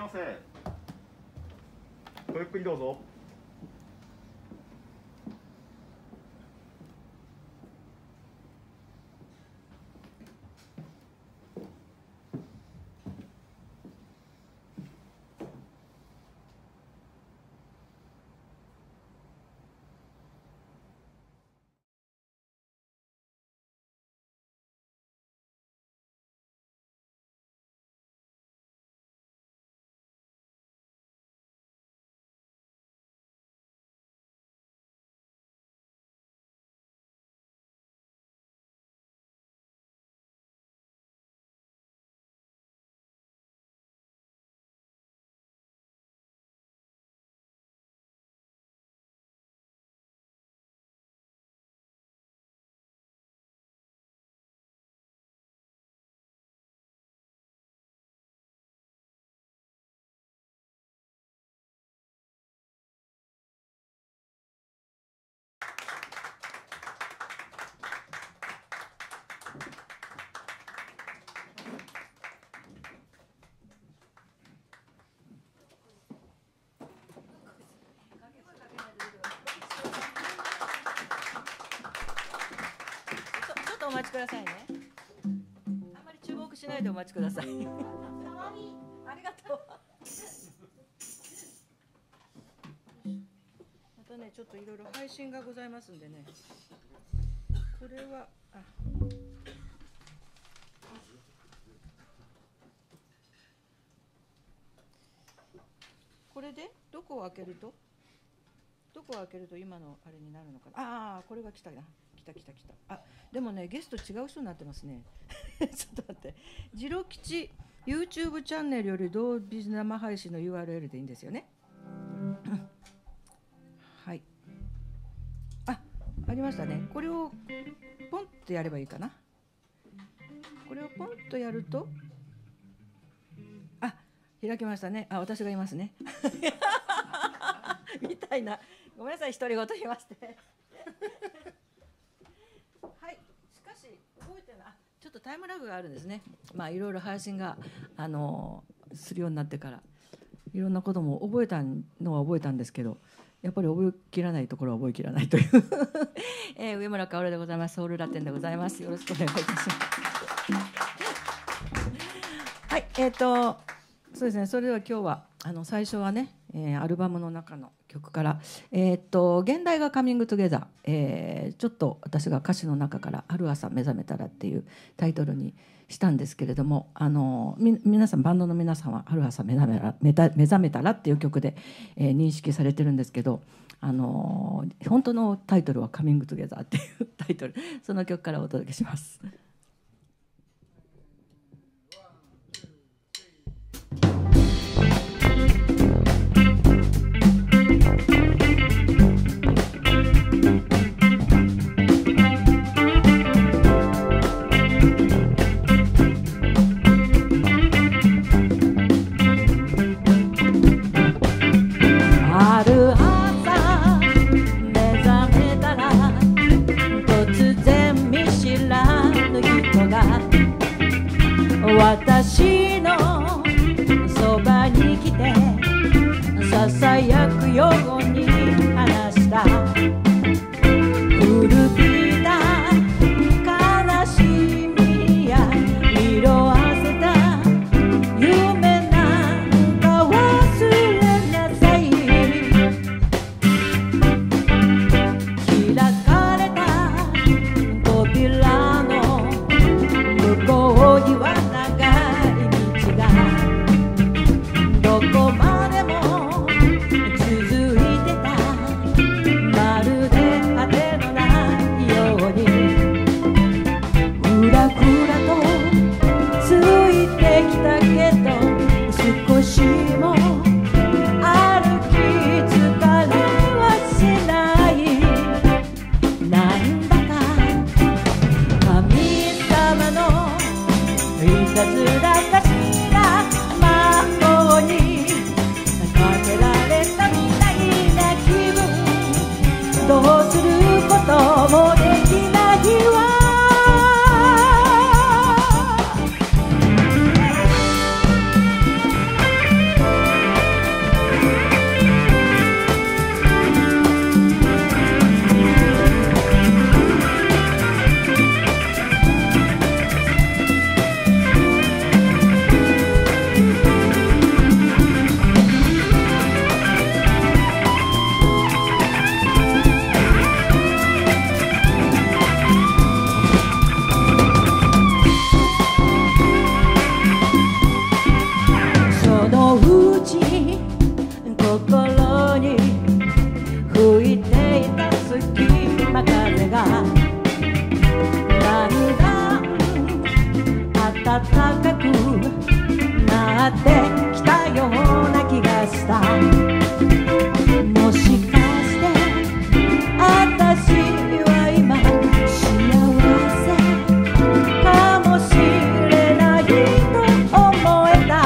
ませ。ごゆっくりどうぞ。 お待ちくださいね。あんまり注目しないでお待ちください。ありがとう。またね、ちょっといろいろ配信がございますんでね。これはこれでどこを開けると今のあれになるのかな。ああ、これが来たな。来た。あ、でもね、ゲスト違う人になってますね。ちょっと待って。次郎吉 YouTube チャンネルより同時生配信の URL でいいんですよね。はい。ありましたね。これをポンとやればいいかな。これをポンとやると、開きましたね。私がいますね。みたいな。ごめんなさい、独り言言いまして。はい。しかし覚えてない。ちょっとタイムラグがあるんですね。まあいろいろ配信がするようになってからいろんなことも覚えたのは覚えたんですけど、やっぱり覚えきらないところは覚えきらないという、上村かおるでございます。ソウルラテンでございます。よろしくお願いいたします。はい。そうですね。それでは今日は最初はね、アルバムの中の曲から、現代がカミングトゥゲザー、ちょっと私が歌詞の中からある朝目覚めたらっていうタイトルにしたんですけれども、皆さんバンドの皆さんはある朝目覚めたらっていう曲で、認識されてるんですけど、本当のタイトルはカミングトゥゲザーっていうタイトル、その曲からお届けします。私のそばに来てささやくように話した。古びた悲しみや色あせた夢なんか忘れなさい。開かれた扉の向こうにはどこまでも続いてた。まるで果てのないようにふらふらとついてきたけど、少しも歩き疲れはしない。なんだか神様のいたずらかしら、にかけられたみたいな気分、どうすることもできないわ。 暖かくなってきたような気がした。もしかして私は今幸せかもしれないと思えた。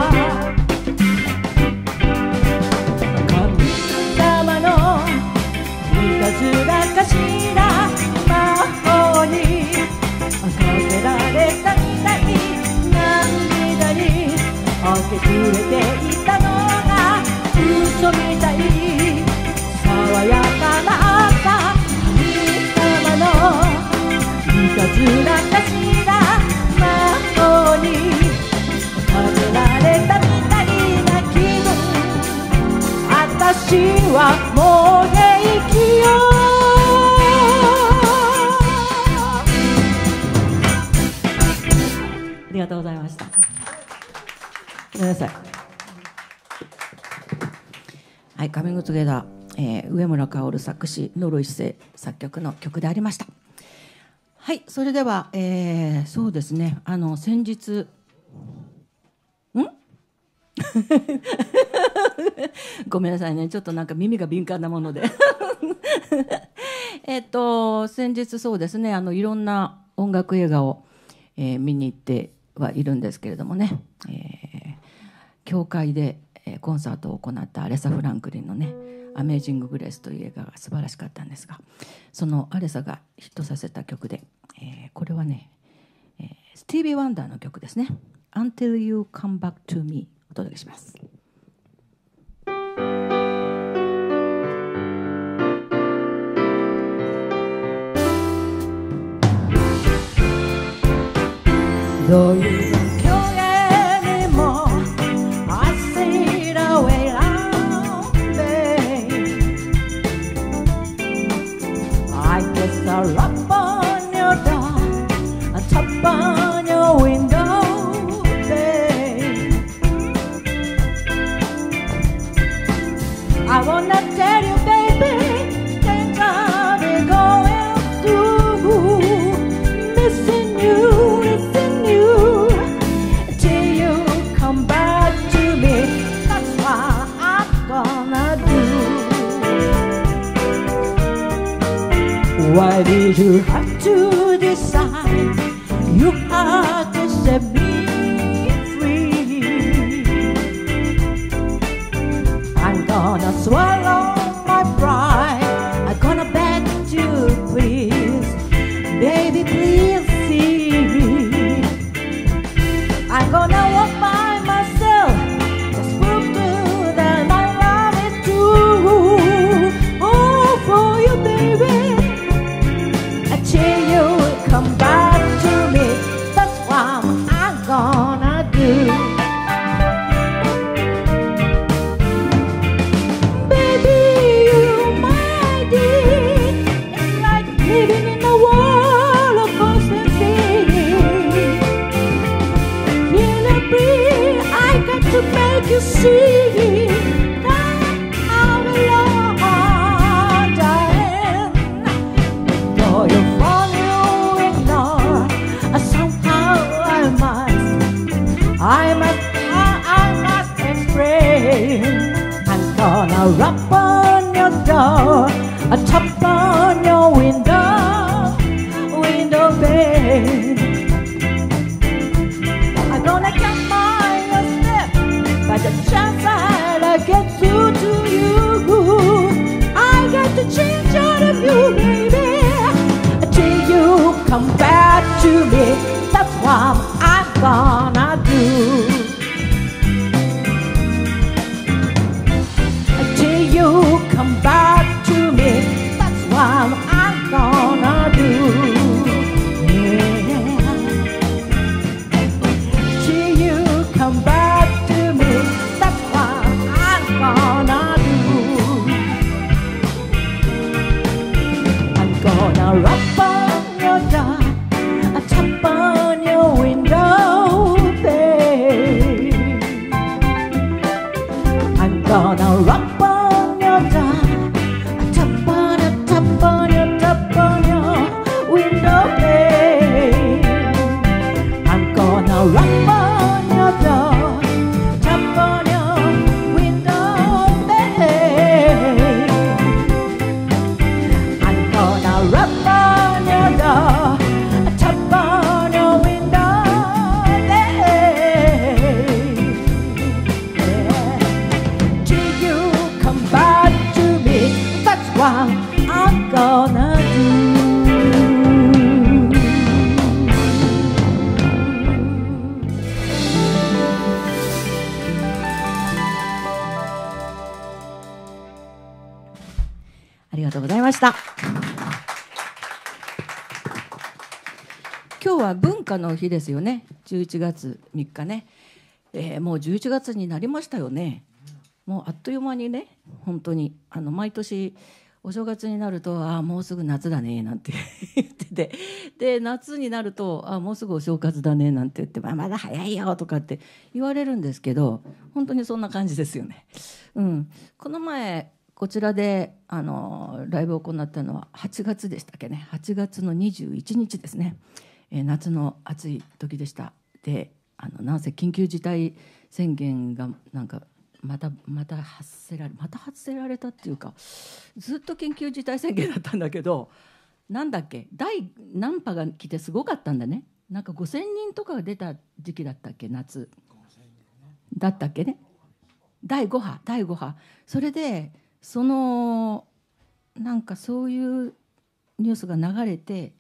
神様のいたずらかしら、魔法にかけられたみたい、涙に明け暮れていたのが嘘みたい。爽やかな朝、神様のいたずらかしら、魔法にかけられたみたいな気分。私はもう平気よ。ありがとうございました。ごめんなさい。はい、カミングトゥゲダー、上村薫作詞、野呂一世作曲の曲でありました。はい、それでは、そうですね、先日ごめんなさいね、ちょっとなんか耳が敏感なもので先日そうですね、いろんな音楽映画を、見に行ってはいるんですけれどもね、教会でコンサートを行ったアレサ・フランクリンのね「アメージング・グレース」という映画が素晴らしかったんですが、そのアレサがヒットさせた曲で、これはね、スティービー・ワンダーの曲ですね。「Until You Come Back to Me」お届けします。どういう表現にも I see the way around me. I guess I'll rap on your door, I tap on your window, babe. I wanna tell you, baby, things I'll be going through, missing you, missing you, till you come back to me. That's what I'm gonna do. Why did you have to decide you had to set me free? I'm gonna swallow my pride, I'm gonna beg you please, baby please see. I'm gonna walk by myself, just prove to that I love it too. Oh, for you baby, until you come back to me, that's what I'm gonna do. Baby, you're my dear, it's like living in a world of constancy. Feel the breeze, I got to make you see that I belong, darling. Though you fall, you ignore, somehow I must explain. I'm gonna rap on your door, tap on your window, pane. I'm gonna count my step by the chance I'll get through to you. I got to change out of you, baby, till you come back to me. That's what I'm gonna do. Till you come back to me, that's what I'm gonna do. Yeah. gonna rap on your door, tap on your window, babe. I'm gonna rap on your door, tap on your window, babe. Till you come back to me, that's what I'm gonna do.ありがとうございました。今日は文化の日ですよね。11月3日ね。もう11月になりましたよね。もうあっという間にね、本当に毎年お正月になるともうすぐ夏だねなんて言ってて、で夏になるともうすぐお正月だねなんて言ってまだ早いよとかって言われるんですけど、本当にそんな感じですよね。この前こちらでライブを行ったのは8月でしたっけね。8月の21日ですね。夏の暑い時でした。でなんせ緊急事態宣言がなんかまた発せられたっていうか、ずっと緊急事態宣言だったんだけど、なんだっけ第何波が来てすごかったんだね。なんか5000人とかが出た時期だったっけ、夏だったっけね。第5波それでなんかそういうニュースが流れて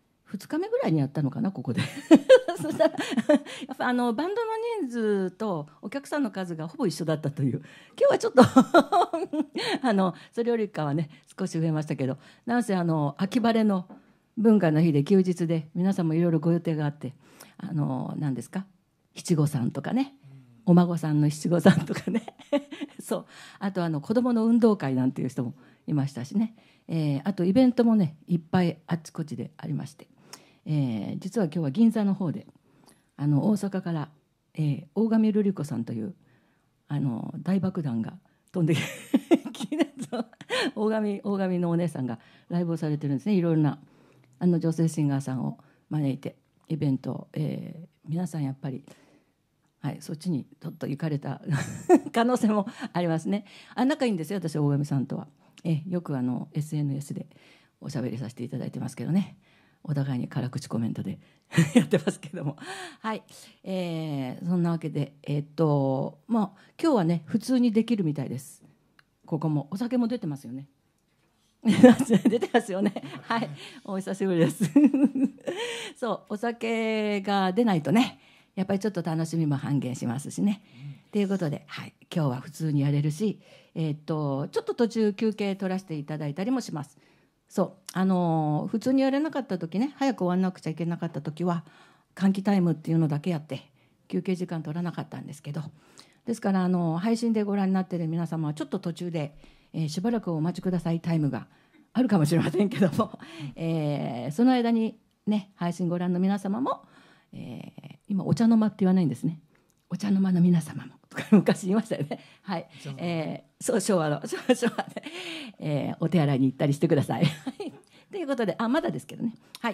2日目ぐらいにやったのかな、ここでそしたらやっぱバンドの人数とお客さんの数がほぼ一緒だったという。今日はちょっとそれよりかはね少し増えましたけど、なんせ秋晴れの文化の日で休日で皆さんもいろいろご予定があって、何ですか、七五三とかね、お孫さんの七五三とかねそうあと子どもの運動会なんていう人もいましたしね、あとイベントもねいっぱいあっちこっちでありまして、実は今日は銀座の方で大阪から、大神瑠璃子さんという大爆弾が飛んで大神のお姉さんがライブをされてるんですね。いろいろな女性シンガーさんを招いてイベントを、皆さんやっぱりそっちにちょっと行かれた可能性もありますね。仲いいんですよ、私大神さんとは。よくSNS でおしゃべりさせていただいてますけどね、お互いに辛口コメントでやってますけども、はい、そんなわけで今日はね普通にできるみたいです。ここもお酒も出てますよね出てますよね。はい、お久しぶりですそうお酒が出ないとねやっぱりちょっと楽しみも半減しますしね。ということで、今日は普通にやれるし、ちょっと途中休憩取らせていただいたりもします。そう普通にやれなかった時ね、早く終わらなくちゃいけなかった時は換気タイムっていうのだけやって休憩時間取らなかったんですけど、ですから配信でご覧になっている皆様はちょっと途中で、しばらくお待ちくださいタイムがあるかもしれませんけども、その間にね配信ご覧の皆様も、今お茶の間って言わないんですね。お茶の間の皆様もとか昔言いましたよね。はい、そう昭和で、お手洗いに行ったりしてくださいということでまだですけどね。はい、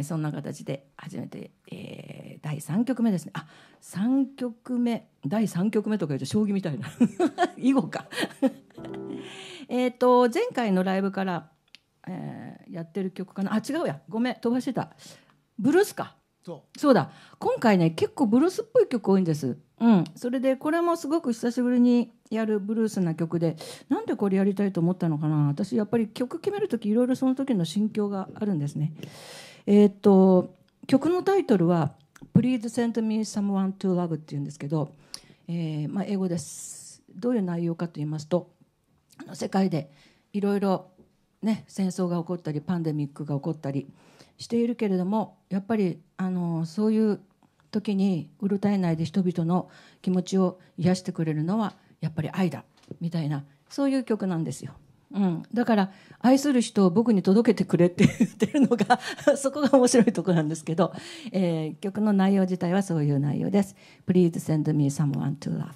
そんな形で初めて、第3曲目ですね。3曲目第3曲目とか言うと将棋みたいな囲碁か前回のライブから、やってる曲かな。違うや、ごめん飛ばしてた。ブルースか。そうだ、今回ね結構ブルースっぽい曲多いんです。それでこれもすごく久しぶりにやるブルースな曲で、なんでこれやりたいと思ったのかな。私やっぱり曲決める時いろいろその時の心境があるんですね。曲のタイトルは Please send me someone to love っていうんですけど、英語です。どういう内容かと言いますと、世界でいろいろね戦争が起こったりパンデミックが起こったりしているけれども、やっぱりそういう時にうるたえないで人々の気持ちを癒してくれるのはやっぱり愛だみたいな、そういう曲なんですよ。だから愛する人を僕に届けてくれって言ってるのがそこが面白いところなんですけど、曲の内容自体はそういう内容です。 Please send me someone to love。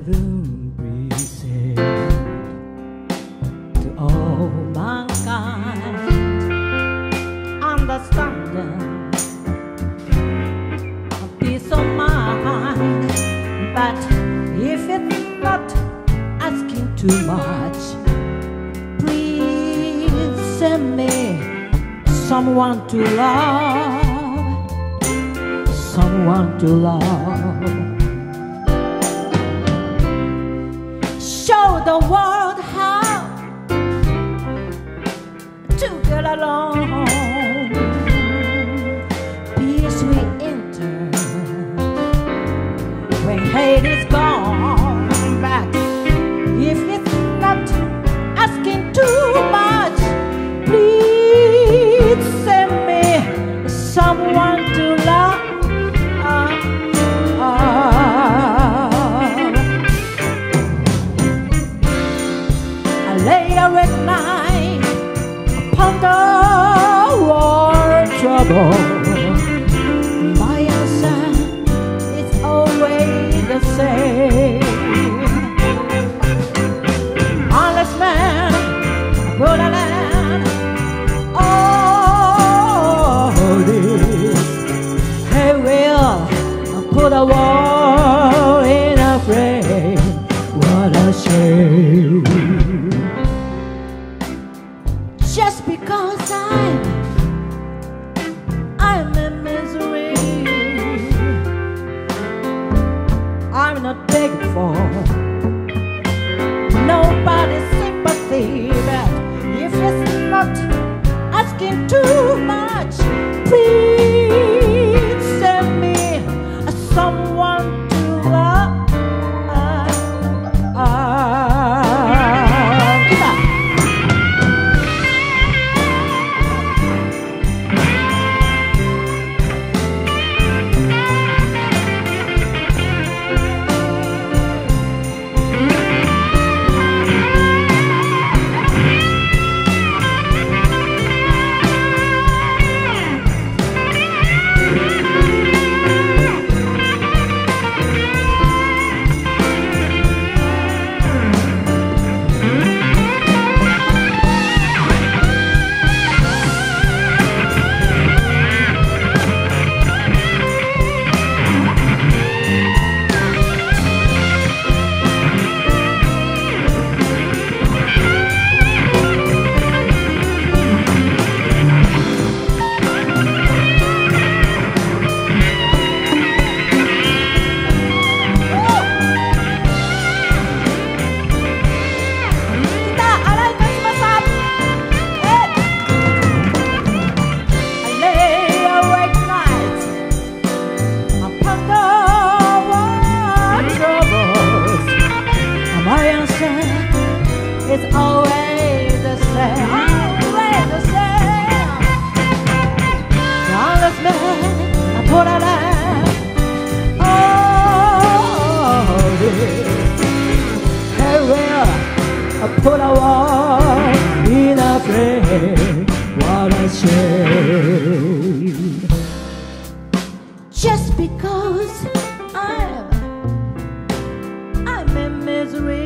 heaven present to all mankind, understanding, a peace of mind. But if it's not asking too much, please send me someone to love, someone to love. Show the world how to get along. Peace we enter when hate is gone back. If it's not asking too much, please send me someone to love. I lay awake night upon the war trouble. My answer is always the same. Honest man, good land. Oh, this he will put a war in a frame. What a shame. Just because I'm in misery, I'm not begging for nobody's sympathy. But if it's not asking too much, please send me someone to love. It's always the same, always the same. Honest man, I put a line. Oh, this hey, well, I put a wall in a frame. What a shame. Just because I'm in misery,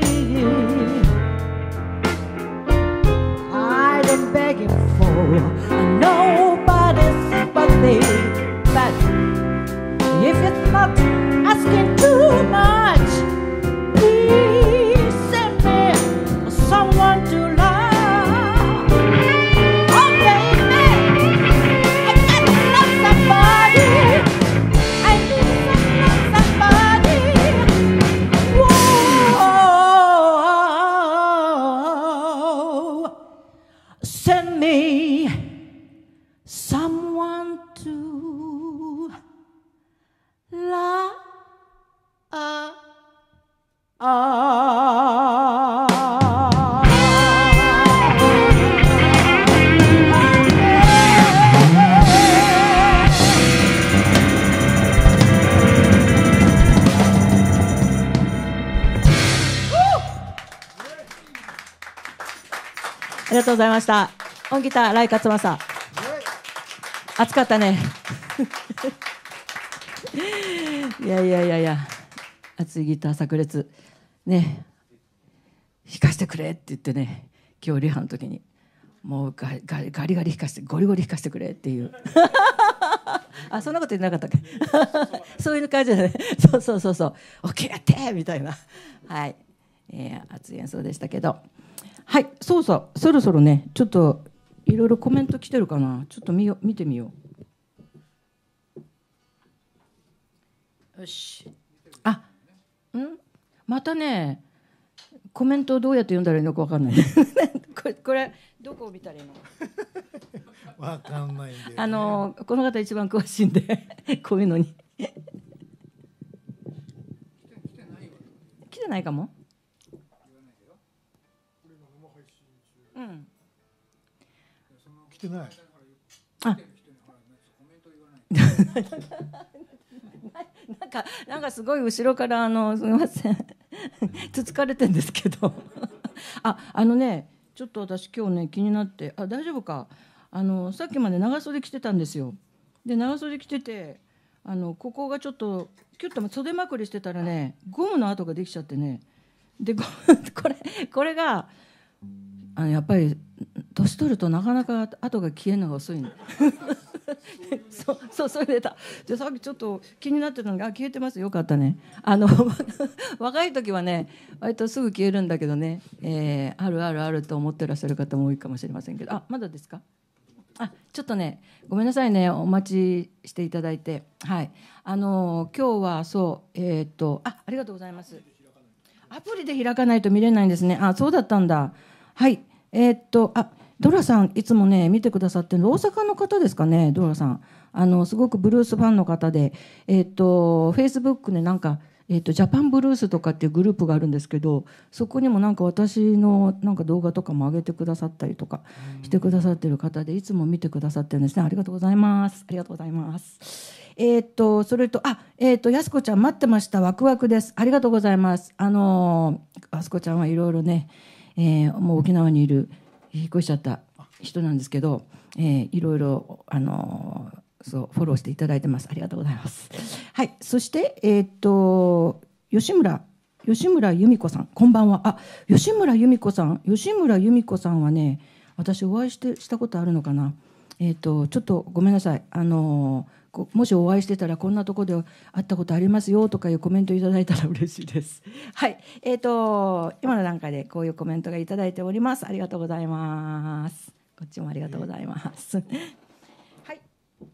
begging for nobody's sympathy. But if it's not asking too much, please send me someone to love. Oh baby, I got to love somebody. I need to love somebody. Whoa. Send me someone to love.ありがとうございました。音ギター、ライカツマサ。暑かったね。いやいやいやいや、熱いギター炸裂。 ね弾かしてくれって言ってね、今日リハの時にもうガリガリ弾かして、ゴリゴリ弾かしてくれっていうあ、そんなこと言ってなかったっけそういう感じでね、そう OK やってみたいな、はい、熱い演奏でしたけど、はい、そろそろね、ちょっといろいろコメント来てるかな、ちょっと見てみよう。よし、またね、コメントをどうやって読んだらいいのか分かんないこれどこを見たらいいの分かんないんで、ね、 この方一番詳しいんでこういうのに来てないかも。 来てない。 あなんかすごい後ろからすみませんつつかれてるんですけどね、ちょっと私今日ね気になって、大丈夫か、さっきまで長袖着てたんですよ。で長袖着ててここがちょっとキュッと袖まくりしてたらね、ゴムの跡ができちゃってね、でこれがやっぱり年取るとなかなか跡が消えるのが遅いのそれでさっきちょっと気になってたのが消えてます。よかったね。若い時はね割とすぐ消えるんだけどね、あると思ってらっしゃる方も多いかもしれませんけど、まだですか。ちょっとねごめんなさいね、お待ちしていただいて、はい、今日はありがとうございます。アプリで開かないと見れないんですね。そうだったんだ。はい、ドラさんいつもね見てくださってるの、大阪の方ですかね。ドラさんすごくブルースファンの方で、フェイスブックね、なんかジャパンブルースとかっていうグループがあるんですけど、そこにもなんか私のなんか動画とかも上げてくださったりとかしてくださってる方で、いつも見てくださってるんですね。ありがとうございます。ありがとうございます。それとやすこちゃん待ってました、ワクワクです。ありがとうございます。やすこちゃんはいろいろね、もう沖縄にいる引っ越しちゃった人なんですけど、いろいろフォローしていただいてます。ありがとうございます。はい、そして吉村由美子さん、こんばんは。吉村由美子さんはね、私お会いしたことあるのかな。ちょっとごめんなさい。もしお会いしてたらこんなところで会ったことありますよとかいうコメントいただいたら嬉しいです。はい、今の段階でこういうコメントがいただいております。ありがとうございます。こっちもありがとうございます。はい。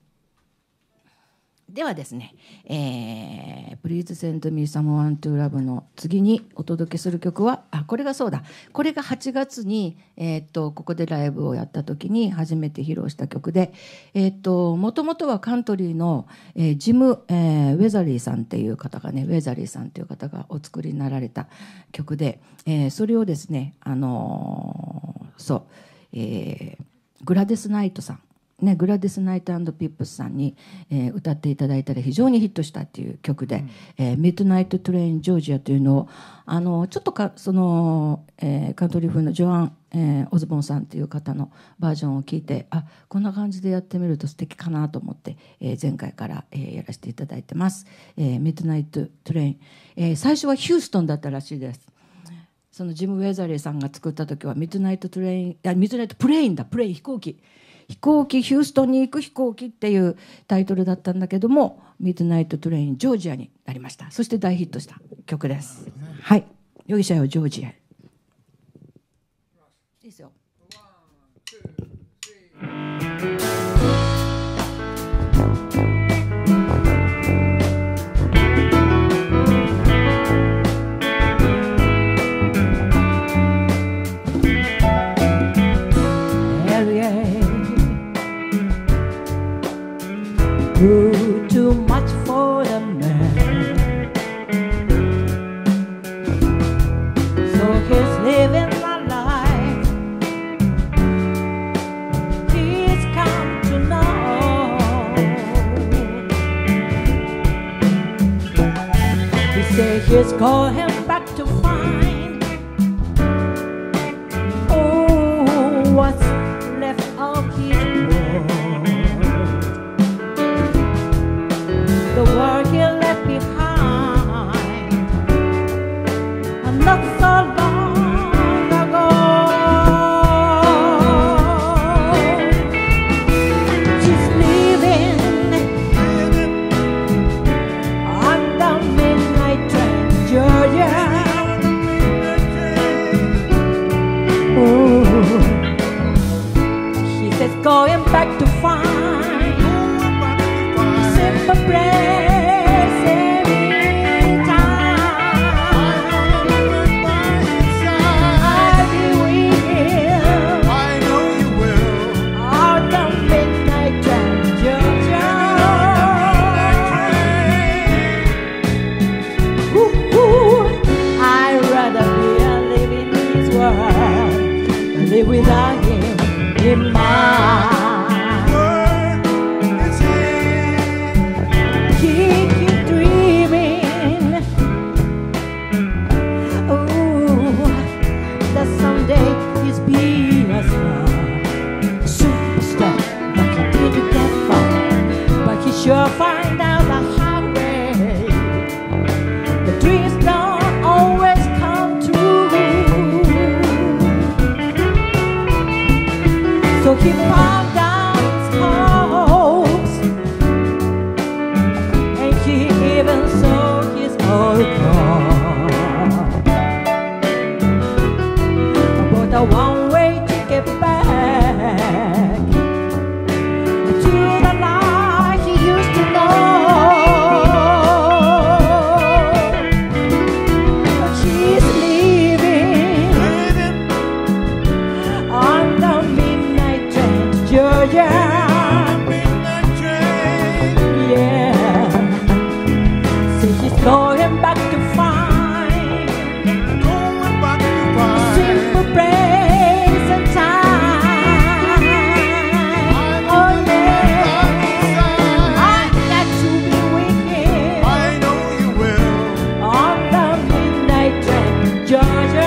ではですね、Please Send Me Someone to Love の次にお届けする曲は、これが8月に、ここでライブをやった時に初めて披露した曲で、もともとはカントリーの、ジム、ウェザリーさんっていう方がね、お作りになられた曲で、それをですね、グラデス・ナイトさんね、グラディス・ナイト&ピップスさんに、歌っていただいたら非常にヒットしたっていう曲で、ミッドナイト・トレイン・ジョージアというのをちょっとカントリー風のジョアン、オズボンさんという方のバージョンを聞いて、こんな感じでやってみると素敵かなと思って、前回から、やらせていただいてます。ミッドナイト・トレイン、最初はヒューストンだったらしいです。そのジム・ウェザリーさんが作った時はミッドナイト・プレイン、飛行機ヒューストンに行く飛行機っていうタイトルだったんだけども、ミッドナイトトレインジョージアになりました。そして大ヒットした曲です。はい、容疑者よジョージア。いいですよ。 Too much for the man, so he's living a life he's come to know. He said he's going back to find what's left of his world. The world he left behind, not so long ago. She's living on the midnight train, Georgia. Ooh. She says going back to find simple praise every time. I'll be with him on the midnight train, Georgia. Ooh, I'd rather be alive in this world than live without him in mine. Keep dreaming, ooh, that someday he's be a superstar, but he didn't get far. But he sure find out the hard way. The dreams don't always come true. So he found out his hopes, and he even sold his old car. But a one-way ticket back to the life he used to know. She's leaving on the midnight train to Georgia. Yeah, so she's going back to find simple praise and time. Oh yeah, I got to be with him on the midnight train, Georgia.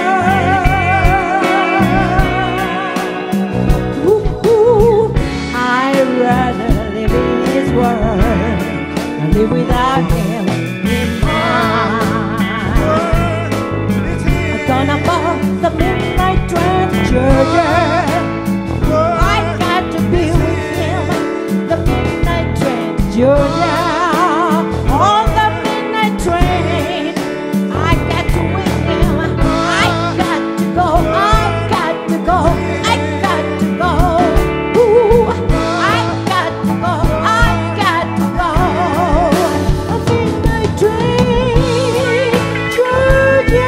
Ooh, I'd rather live in his world than live without him in mine. I'm gonna board the midnight train to Georgia. I got to be with him, the midnight train to Georgia. On the midnight train, I got to with him. I got to go, I got to go, I got to go. Ooh, I got to go, I got to go. A midnight train, Georgia.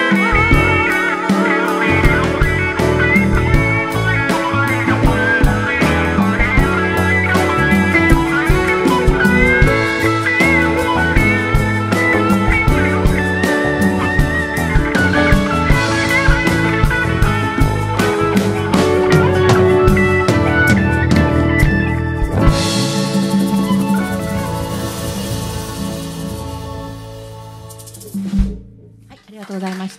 はい、ありがとうございました。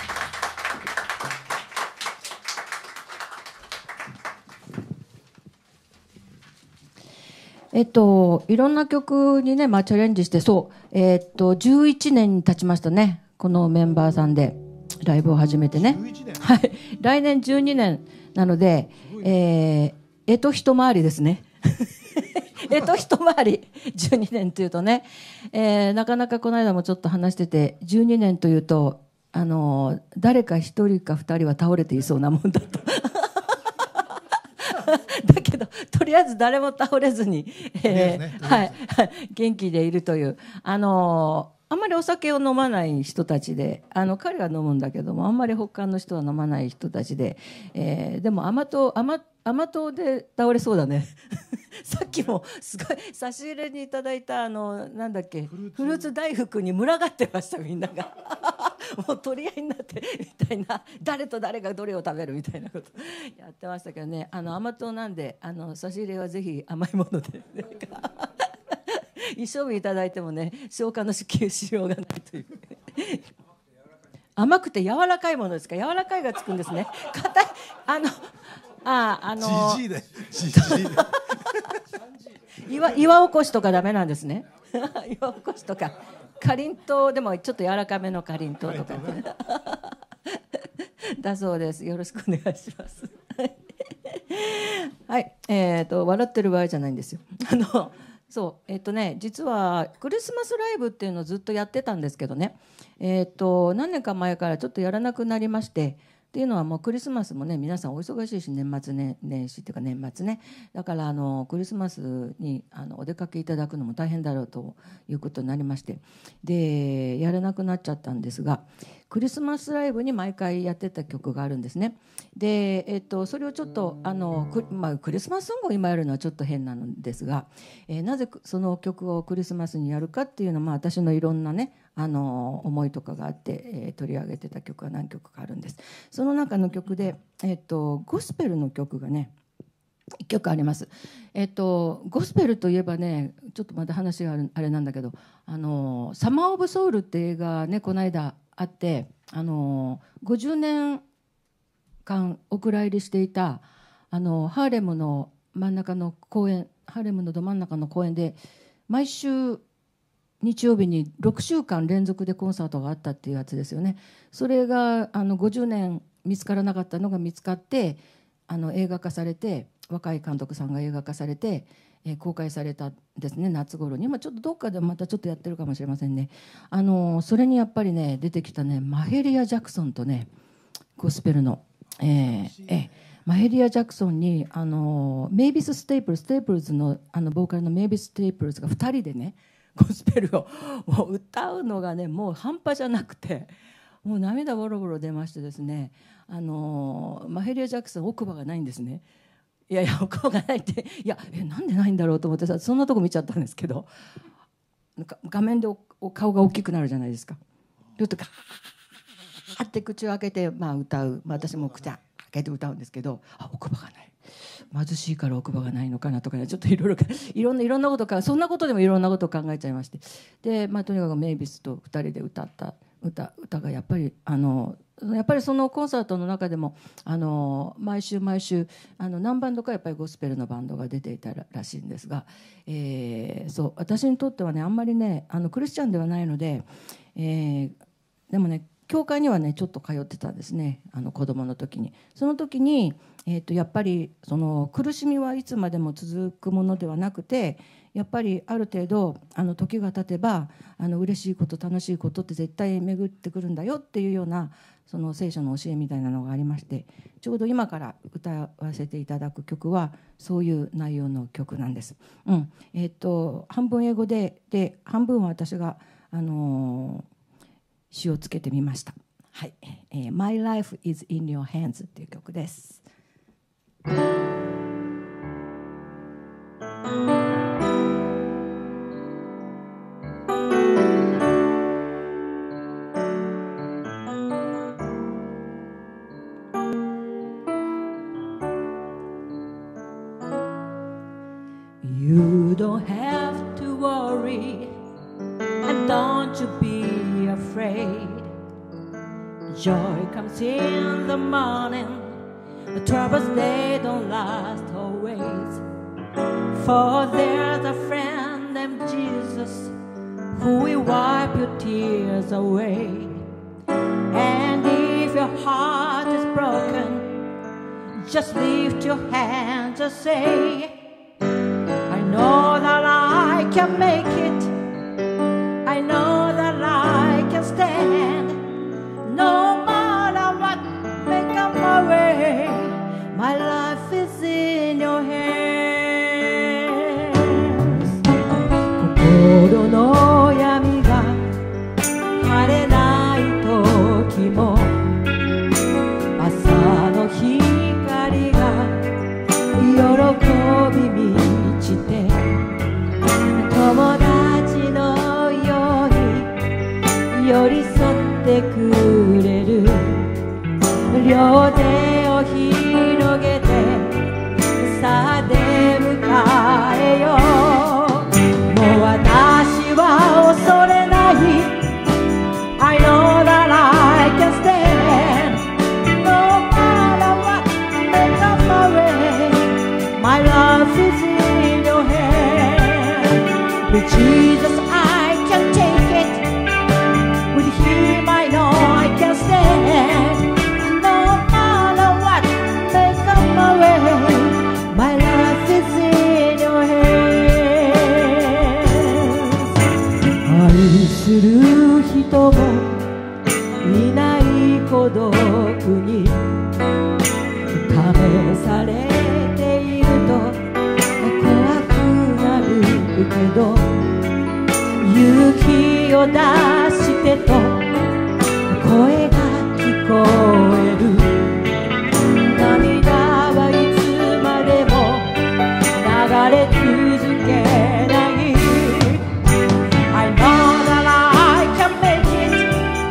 いろんな曲にね、チャレンジして、11年経ちましたね。このメンバーさんでライブを始めてね。 11年。 はい、来年12年なので、一回りですね。一回り12年というとね、なかなかこの間もちょっと話してて、12年というと誰か一人か二人は倒れていそうなもんだと。だけどとりあえず誰も倒れずに、はい、元気でいるというあんまりお酒を飲まない人たちで、彼は飲むんだけどもあんまり他の人は飲まない人たちで、でも甘党で倒れそうだね。さっきもすごい差し入れにいただいたなんだっけ、フルーツ大福に群がってました、みんなが。もう取り合いになってみたいな、誰と誰がどれを食べるみたいなことやってましたけどね。甘党なんで差し入れはぜひ甘いもので一生日いただいてもね、消化のしようがないという。甘くて柔らかいものですか。柔らかいがつくんですね。硬いじじいだよ、じじい。 岩おこしとかダメなんですね。岩おこしとかかりんとうでもちょっと柔らかめのかりんとうとかだそうです。よろしくお願いします。はい、笑ってる場合じゃないんですよ。そう実はクリスマスライブっていうのをずっとやってたんですけどね、何年か前からちょっとやらなくなりまして、っていうのはもうクリスマスもね皆さんお忙しいし、年末年始っていうか年末ね、だからクリスマスにお出かけいただくのも大変だろうということになりまして、でやらなくなっちゃったんですが、クリスマスライブに毎回やってた曲があるんですね。で、それをちょっとクリスマスソングを今やるのはちょっと変なんですが、なぜその曲をクリスマスにやるかっていうのは、私のいろんなね思いとかがあって、取り上げてた曲が何曲かあるんです。その中の曲で、ゴスペルの曲がね1曲あります。ゴスペルといえばね、ちょっとまた話があれなんだけど、サマー・オブ・ソウルって映画ねこの間あって、50年間お蔵入りしていたハーレムの真ん中の公園、ハーレムのど真ん中の公園で毎週日曜日に6週間連続でコンサートがあったっていうやつですよね。それが50年見つからなかったのが見つかって、映画化されて、若い監督さんが映画化されて、公開されたんですね、夏頃に。今ちょっとどっかでまたちょっとやってるかもしれませんね。それにやっぱりね出てきたねマヘリア・ジャクソンとね、ゴスペルの、マヘリア・ジャクソンにメイビス・ステープルズのボーカルのメイビス・ステープルズが2人でねゴスペルをもう歌うのがねもう半端じゃなくて、もう涙ボロボロ出ましてですね、マヘリア・ジャクソン奥歯がないんですね。いやいや奥歯がないって、いやなんでないんだろうと思ってさ、そんなとこ見ちゃったんですけど、画面で顔が大きくなるじゃないですか。ちょっとガーって口を開けて、歌う、私も口を開けて歌うんですけど、奥歯がない、貧しいから奥歯がないのかなとかね、ちょっといろんなことか、そんなことでもいろんなことを考えちゃいまして、で、とにかくメイビスと2人で歌った歌がやっぱりそのコンサートの中でも毎週何バンドかやっぱりゴスペルのバンドが出ていたらしいんですが、そう私にとってはねあんまりねクリスチャンではないので、でもね教会にはねちょっと通ってたんですね、子供の時に。その時に、やっぱりその苦しみはいつまでも続くものではなくて、やっぱりある程度時が経てば嬉しいこと楽しいことって絶対巡ってくるんだよっていうようなその聖書の教えみたいなのがありまして、ちょうど今から歌わせていただく曲はそういう内容の曲なんです。半分英語で半分は私が詞をつけてみました。はい、My Life is in Your Hands っていう曲です。You don't have to worry, and don't you be afraid. Joy comes in the morning, the troubles they don't last always. For there's a friend named Jesus who will wipe your tears away. And if your heart is broken, just lift your hands and say, I know that I can make it. I know that I can stand. No matter what may come my way, my life is in your hands. 心の闇が晴れない時も、朝の光が喜び満ちて、友達のように寄り添ってくれる。両手を広げてさあ出迎えよう。もう私は恐れない。 I know that I can stand. No matter what may come my way, my life is in your hands. With Jesus I can take it. 孤独に試されていると怖くなるけど勇気を出してと声が聞こえる涙はいつまでも流れ続けない I know that I can make it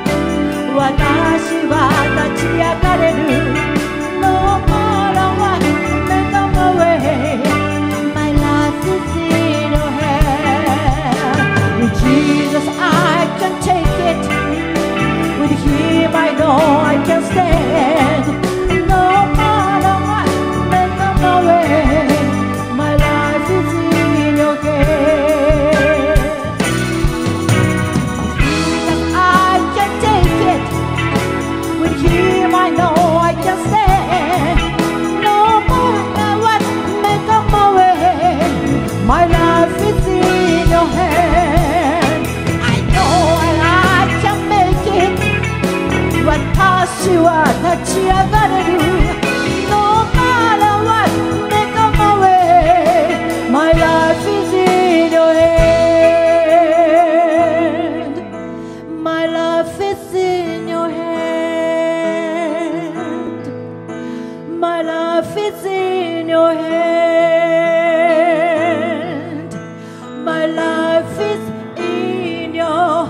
私は立ち上がれる No matter what make a way My life is in your hand With Jesus I can take it With Him I know I can stand No matter what make a way My life is in your hand With Jesus I can take it With Him I know I can stand No matter what make a way My life is in your hand I know I can make it 私は立ち上がれる No matter what make a way My life is in your hand My life is in your hand My life is in your hand My life is in your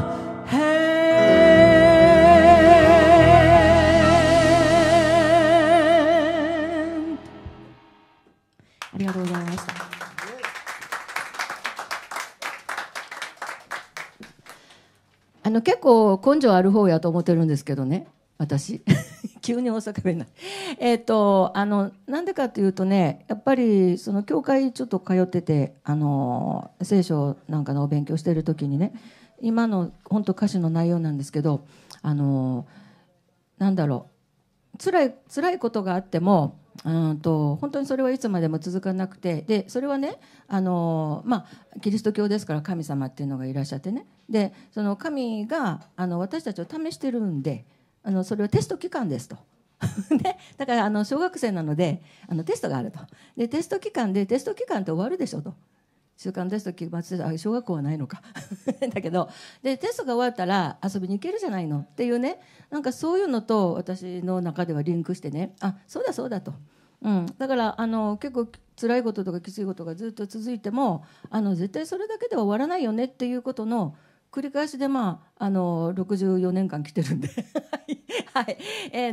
hand ありがとうございました結構根性ある方やと思ってるんですけどね私急に大阪弁になるなんでかというとねやっぱりその教会ちょっと通ってて聖書なんかのお勉強している時にね今の本当歌詞の内容なんですけどなんだろう辛いことがあっても本当にそれはいつまでも続かなくてでそれはねキリスト教ですから神様っていうのがいらっしゃってねでその神が私たちを試してるんでそれはテスト期間ですとね、だから小学生なのでテストがあるとでテスト期間って終わるでしょと週間テスト期末小学校はないのかだけどでテストが終わったら遊びに行けるじゃないのっていうねなんかそういうのと私の中ではリンクしてねそうだそうだと、だから結構辛いこととかきついことがずっと続いても絶対それだけでは終わらないよねっていうことの繰り返しで64年間来てるんではい、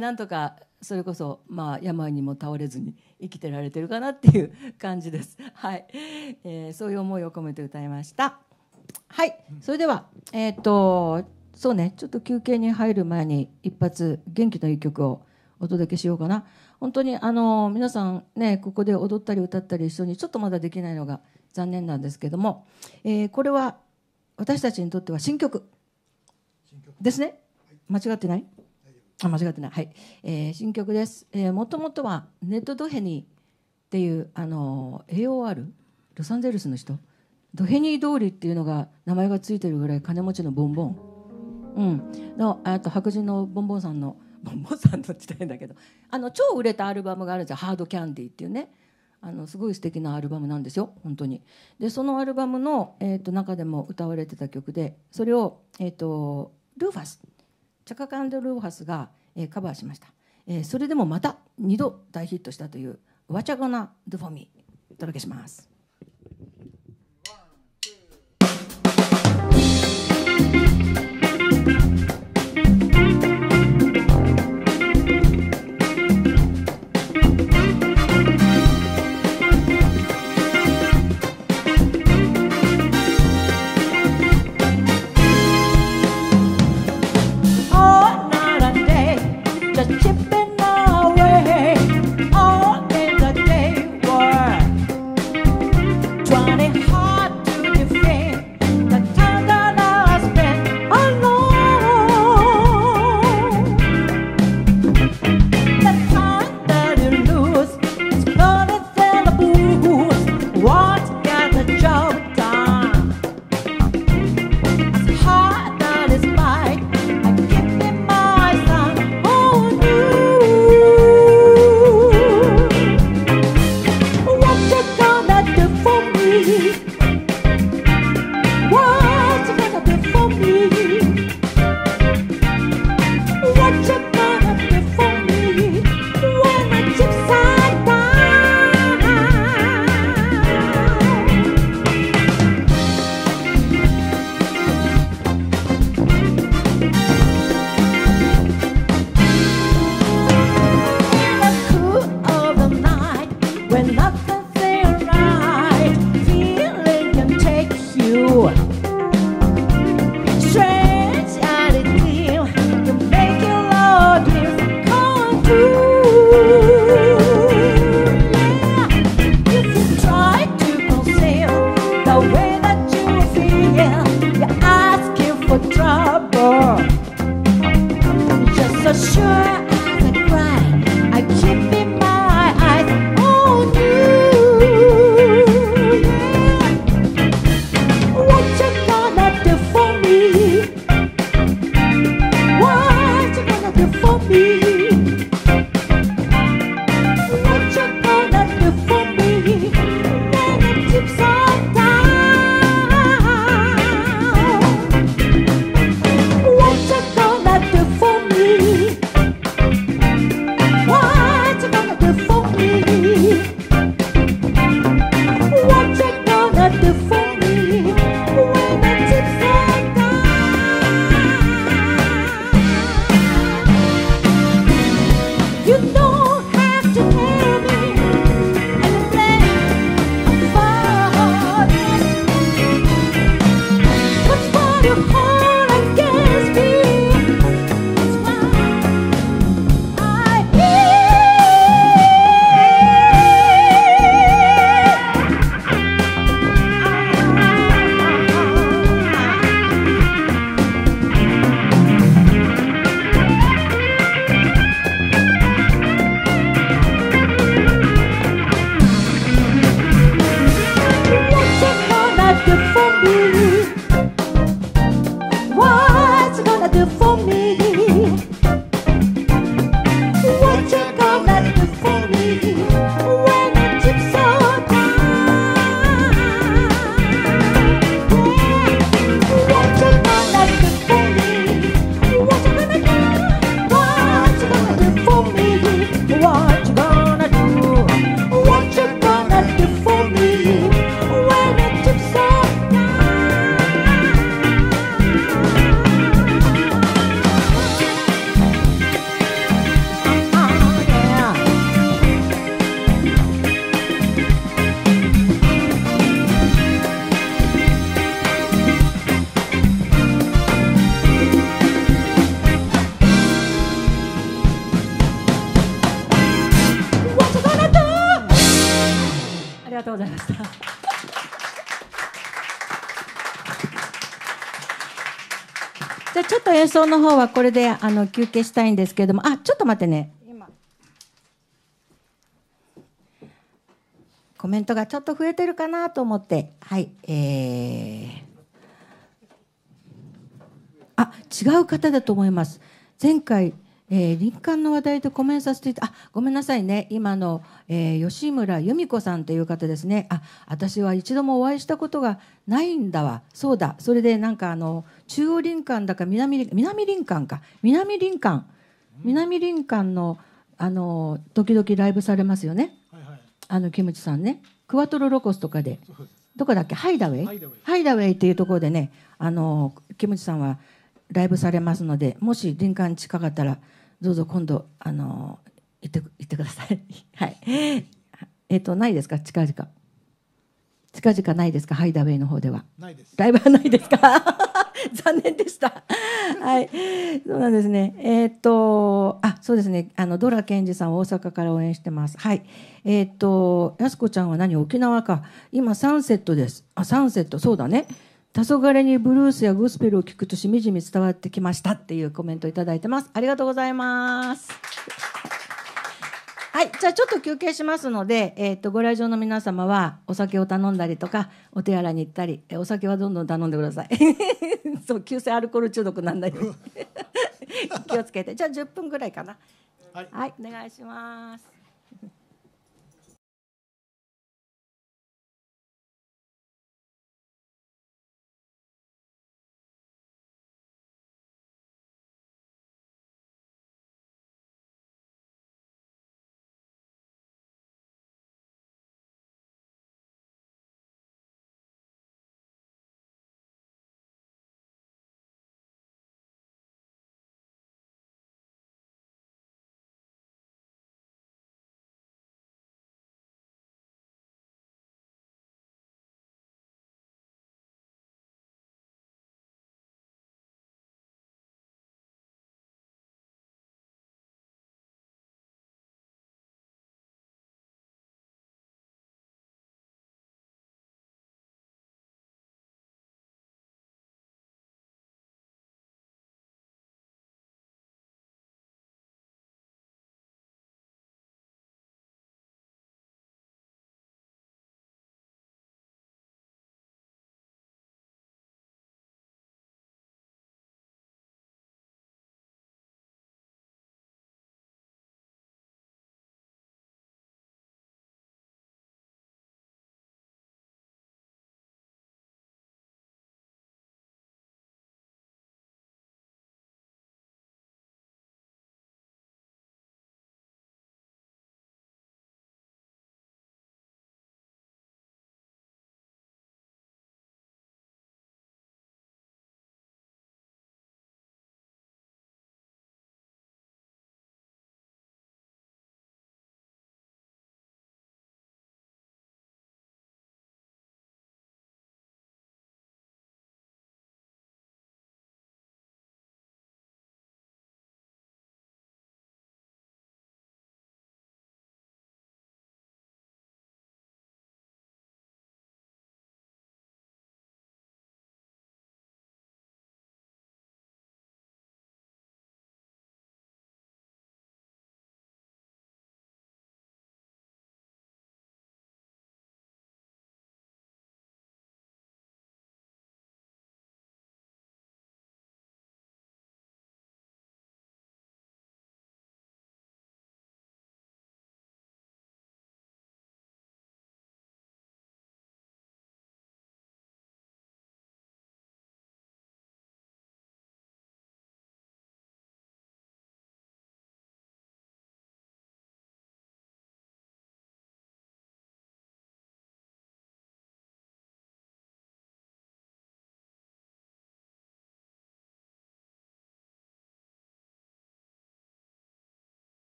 なんとかそれこそ病にも倒れずに生きてられてるかなっていう感じです。はい、そういう思いを込めて歌いました。はい、それではそうねちょっと休憩に入る前に一発元気のいい曲をお届けしようかな。本当に皆さんねここで踊ったり歌ったり一緒にちょっとまだできないのが残念なんですけども、これは私たちにとっては新曲ですね。間違ってない？間違ってない。はい、新曲です。もともとはネット・ドヘニーっていう AOR ロサンゼルスの人ドヘニー通りっていうのが名前がついてるぐらい金持ちのボンボン、あと白人のボンボンさんの時代だけど超売れたアルバムがあるんですよ。ハードキャンディーっていうねすごい素敵なアルバムなんですよ本当に。でそのアルバムの、中でも歌われてた曲でそれを、ルーファスチャカ・カンド・ルーファスが、カバーしました。それでもまた2度大ヒットしたという「What You Gonna Do For Me」お届けします。 Chipping away all in the day work. sure as I cry, I keep in my eyes on you. What you gonna do for me? What you gonna do for me? What you gonna do for me when the chips are down? What you gonna do for me? What you gonna do for me? What you gonna do for me when the chips are down? You don't have to tell me anything about it. What's for your heart against me? It's fine. I What you gonna do for me? What you gonna do for me when the chips are down? What you gonna do for me? What you gonna do? What you gonna do for me? What you gonna do? What you gonna do for me when the chips are What you gonna do? ありがとうございました。じゃあちょっと演奏の方はこれで休憩したいんですけれども、ちょっと待ってね。今コメントがちょっと増えてるかなと思って、はい、違う方だと思います。前回、林間の話題でコメントさせていたごめんなさいね、今の、吉村由美子さんという方ですね。私は一度もお会いしたことがないんだわ。そうだ、それでなんか中央林間だか南林間か南林間の時々ライブされますよね。 はいはい。 キムチさんね、クワトロロコスとかで、 そうです。 どこだっけ、ハイダウェイっていうところでね、キムチさんはライブされますので、もし林間近かったらどうぞ今度行ってください。はい。ないですか、近々ないですか、ハイダウェイの方では。 ないです。 ライブはないですか。残念でした。はい、そうなんですね。そうですね。ドラケンジさん大阪から応援してます。はい。やすこちゃんは何、沖縄か。今サンセットです。サンセット、そうだね。黄昏にブルースやゴスペルを聞くとしみじみ伝わってきましたっていうコメントいただいてます。ありがとうございます。はい、じゃあちょっと休憩しますので、ご来場の皆様はお酒を頼んだりとかお手洗いに行ったり、お酒はどんどん頼んでください。そう、急性アルコール中毒なんないように気をつけて。じゃあ10分ぐらいかな。はい、お願いします。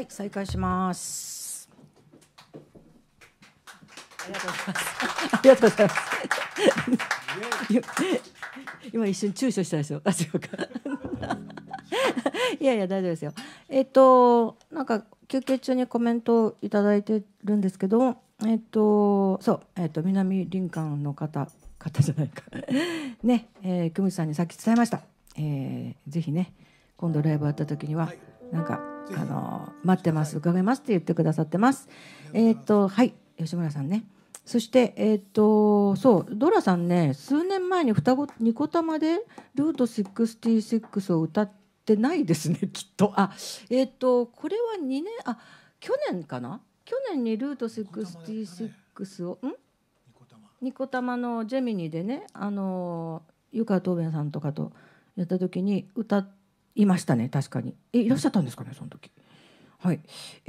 再開します。ありがとうございます。ありがとうございます。今一瞬躊躇したでしょ。大丈夫か。いやいや大丈夫ですよ。なんか休憩中にコメントをいただいてるんですけど、そう南林間の方じゃないかね、久美さんにさっき伝えました。ぜひね今度ライブあった時にはなんか待ってます伺いますって言ってくださってます。はい吉村さんね。そしてそうドラさんね数年前にニコタマでルート66を歌ってないですねきっと。これは2年去年かな。去年にルート66をニコタマのジェミニでね湯川東弁さんとかとやった時に歌いましたね。確かにいらっしゃったんですかねその時。はい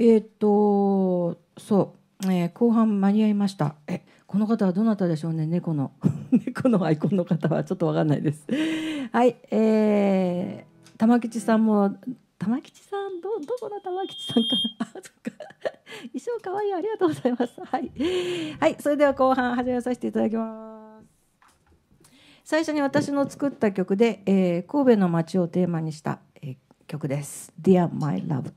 そう後半間に合いました。この方はどなたでしょうね。猫のアイコンの方はちょっと分かんないです。はい玉吉さんも玉吉さんどこの玉吉さんかな。そっか衣装かわいいありがとうございます。はい、はい、それでは後半始めさせていただきます。最初に私の作った曲で、神戸の街をテーマにした、曲です。Dear My Love。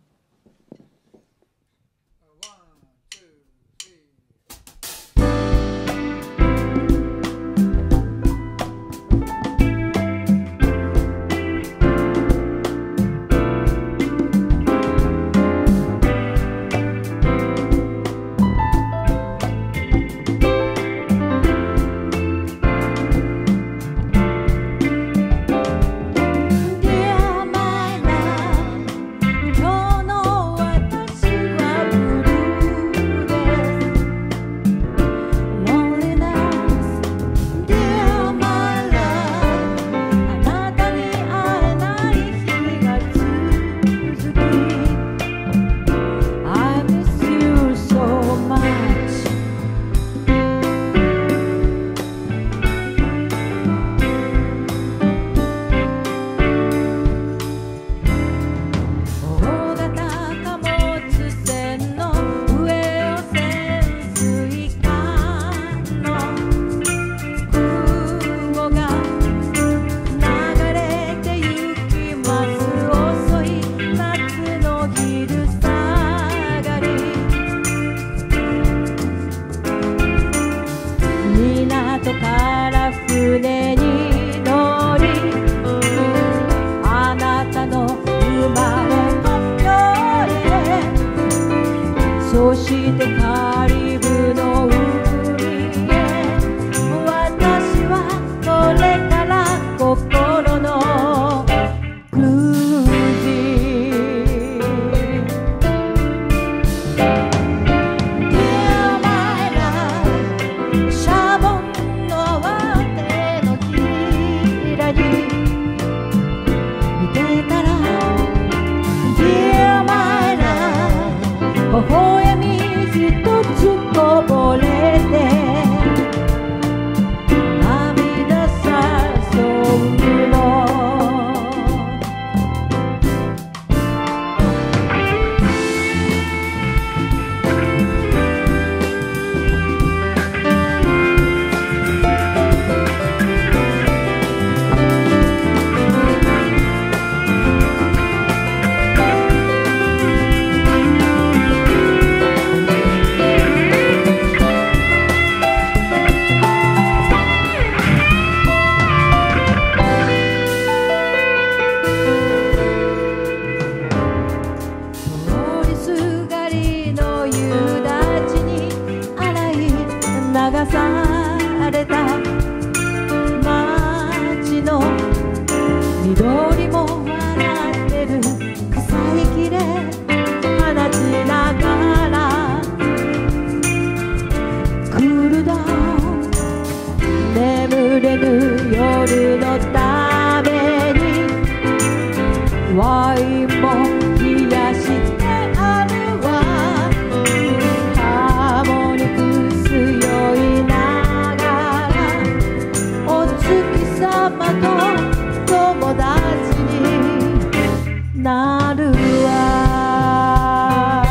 なるわ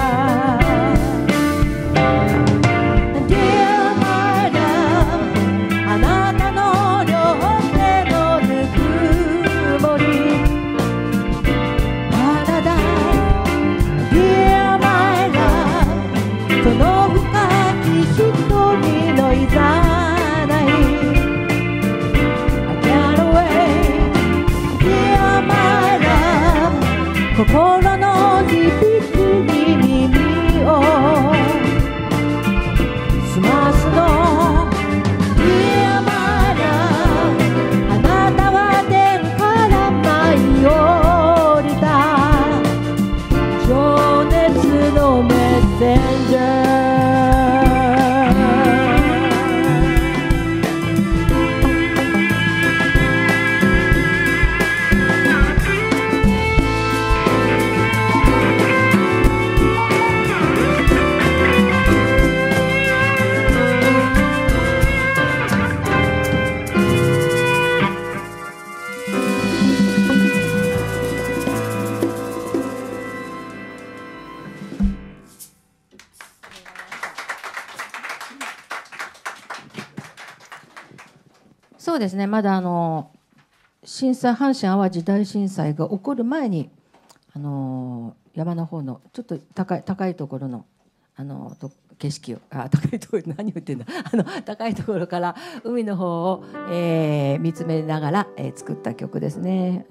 そうですね、まだ震災、阪神・淡路大震災が起こる前に、山の方のちょっと高いところの景色を高いところ何言ってんだ高いところから海の方を、見つめながら、作った曲ですね。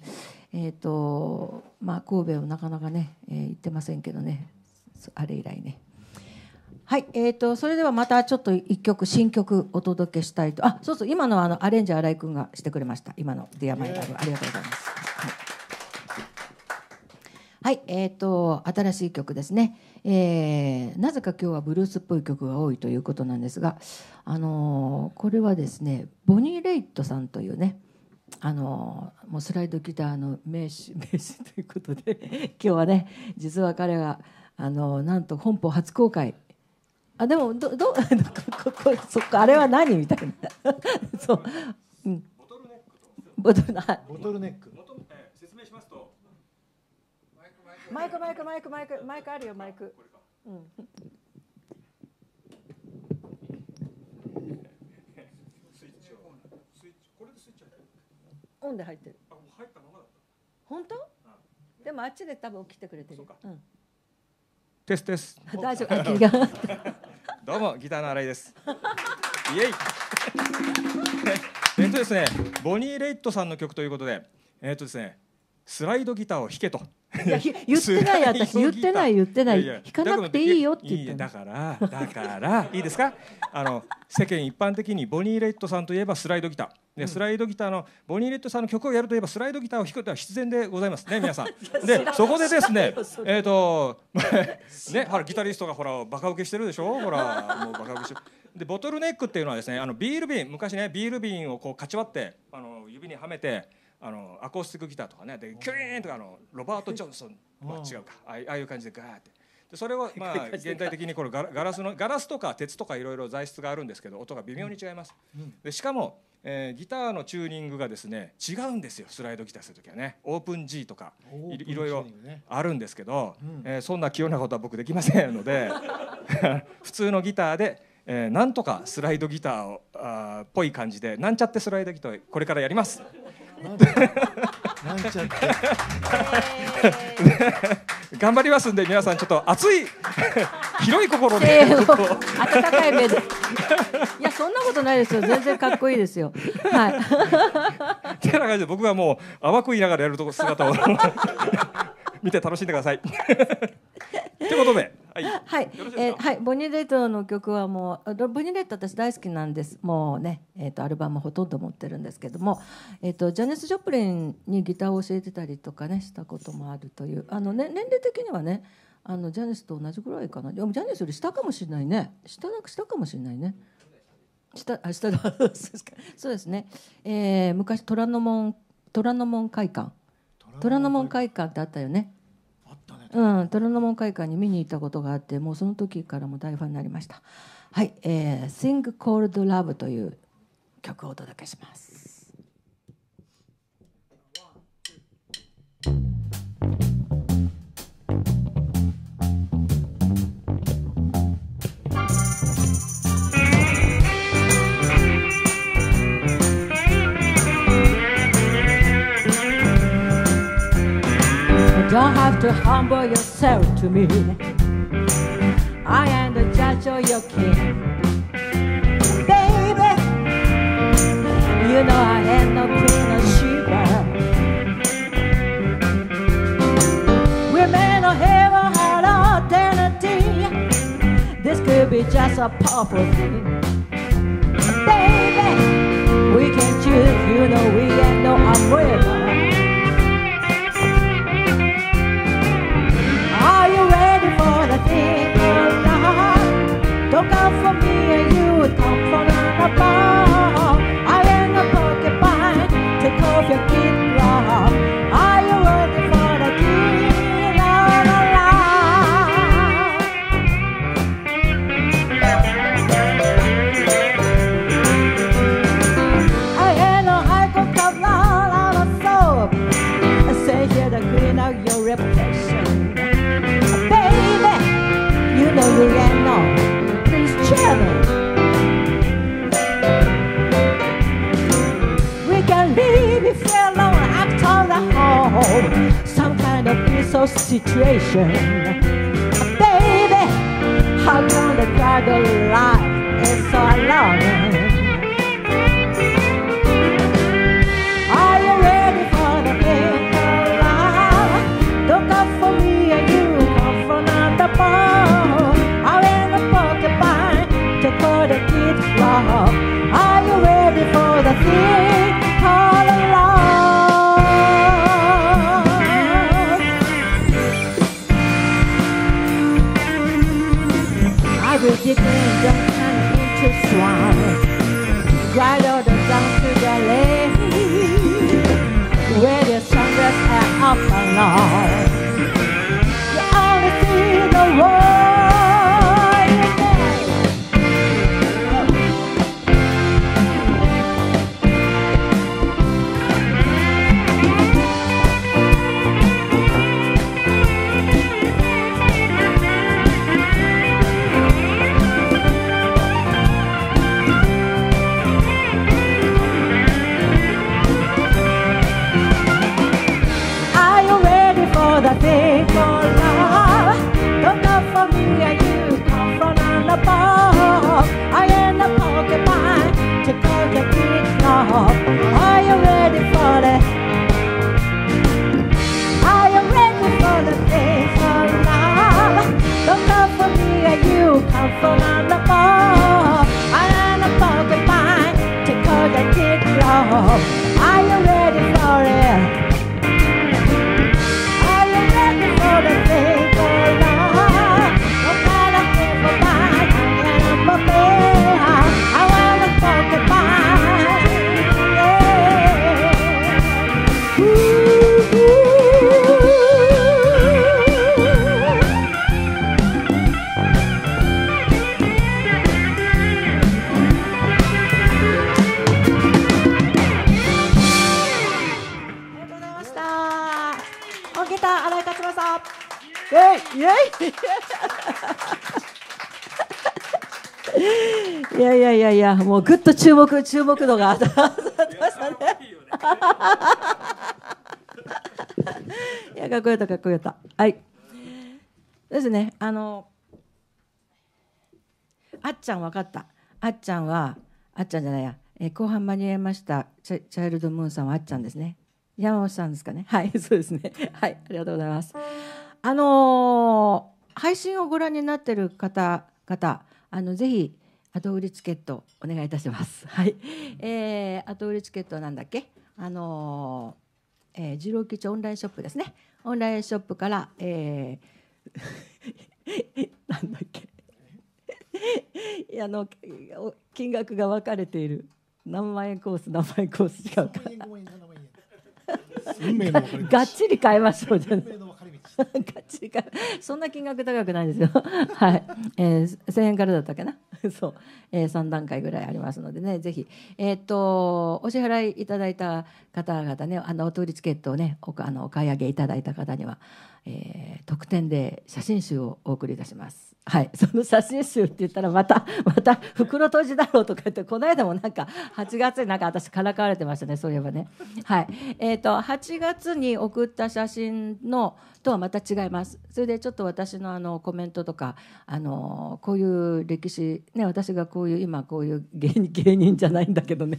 まあ、神戸をなかなかね、行ってませんけどね、あれ以来ね。はい、それではまたちょっと一曲新曲お届けしたいと。そうそう、今のアレンジ新井君がしてくれました。今のディアマイラブ、ありがとうございます。はい、新しい曲ですね。なぜか今日はブルースっぽい曲が多いということなんですが、これはですね、ボニー・レイトさんというね、もうスライドギターの名手ということで今日はね、実は彼がなんと本邦初公開。でもそっか、あれは何みたいなそう、うん、ボトルネック説明しますと、 マイクあるよ、マイク。オンで入ってる。 入ったままだった。 本当？でもあっちで多分来てくれてる。 テステス。 大丈夫。気が。 どうもギターの新井です。イエイ。ですね、ボニー・レイトさんの曲ということで、ですね、スライドギターを弾けと。 いや言ってない、私言ってない弾かなくていいよって言ってだからいいですか。世間一般的にボニー・レイトさんといえばスライドギターで、スライドギターのボニー・レイトさんの曲をやるといえばスライドギターを弾くことは必然でございますね、皆さん。でそこでですね、ね、ほらギタリストがほらバカ受けしてるでしょ。ほらもうバカ受けしてる。でボトルネックっていうのはですね、ビール瓶、昔ねビール瓶をこうかち割って指にはめてアコースティックギターとかねでキュイーンとかロバート・ジョンソンは違うか、ああいう感じでガーってでそれをまあ現代的にこれガラスとか鉄とかいろいろ材質があるんですけど音が微妙に違います。でしかも、ギターのチューニングがですね違うんですよ。スライドギターするときはねオープン G とかいろいろあるんですけど、そんな器用なことは僕できませんので普通のギターでなんとかスライドギターをっぽい感じでなんちゃってスライドギターをこれからやります。 なんちゃって頑張りますんで皆さんちょっと熱い広い心で温かい目でいやそんなことないですよ。全然かっこいいですよ。はいってな感じで僕はもう淡く言いながらやるとこ姿を見て楽しんでください。ということで、 はい、ボニー・レイトの曲はもうボニー・レイト私大好きなんです。もうね、アルバムほとんど持ってるんですけども、ジャニス・ジョプリンにギターを教えてたりとかねしたこともあるという年齢的にはねジャニスと同じぐらいかな。でもジャニスより下かもしれないね。下かもしれないね。下だそうですね。昔虎ノ門会館ってあったよね。虎ノ門会館に見に行ったことがあって、もうその時からも大ファンになりました。はい、Sing Cold Love という曲をお届けします。Don't have to humble yourself to me. I am the judge of your king. Baby, you know I am no queen of Sheba. Women of heaven had alternative. This could be just a powerful thing. Baby, we can choose, you know we ain't no umbrella.Don't come for me and you would come from above. I am a porcupine, take off your kid glove. Are you ready for the king of the love? Maybe fell on after the home, some kind of peaceful situation. Baby, how come the crowd of life is so long? Are you ready for the big love? Don't come for me and you come for another ball. I'm in a porcupine to call the kid love. Are you ready for the thing all along? I will dig in, don't turn into swine. Right on down to the lake, where the sunrise are up and on. You only see the world. The thing for love, don't come for me and you come from above. I am the porcupine to call the big love. Are you ready for the? Are you ready for the thing for love? Don't come for me and you come from above. I am the porcupine to call the big love. Are you ready for it? The thing for love, no matter if I'm mine, I'm a man. I wanna talk about yeah. Ooh,イェイイェイいやもうぐっと注目度が上がってましたね。いやかっこよかったはいですね。あっちゃん分かった。あっちゃんじゃないや、後半間に合いましたチャイルドムーンさんはあっちゃんですね。山本さんですかね。はいそうですね。はいありがとうございます。配信をご覧になっている方々、ぜひ後売りチケットお願いいたします。はい、後売りチケットなんだっけ、次郎吉オンラインショップですね。オンラインショップから、なんだっけ金額が分かれている何万円コース違うかがっちり買いましょうじゃねそんな金額高くないですよはい、1000円からだったっけなそう、3段階ぐらいありますのでね、ぜひお支払いいただいた方々ね、お通りチケットをねお買い上げいただいた方には、特典で写真集をお送りいたします。はい、その写真集って言ったらまた袋閉じだろうとか言って、この間もなんか8月になんか私からかわれてましたね、そういえばね。はい、8月に送った写真のとはまた違います。それでちょっと私のコメントとかこういう歴史ね、私がこういう今こういう芸人じゃないんだけどね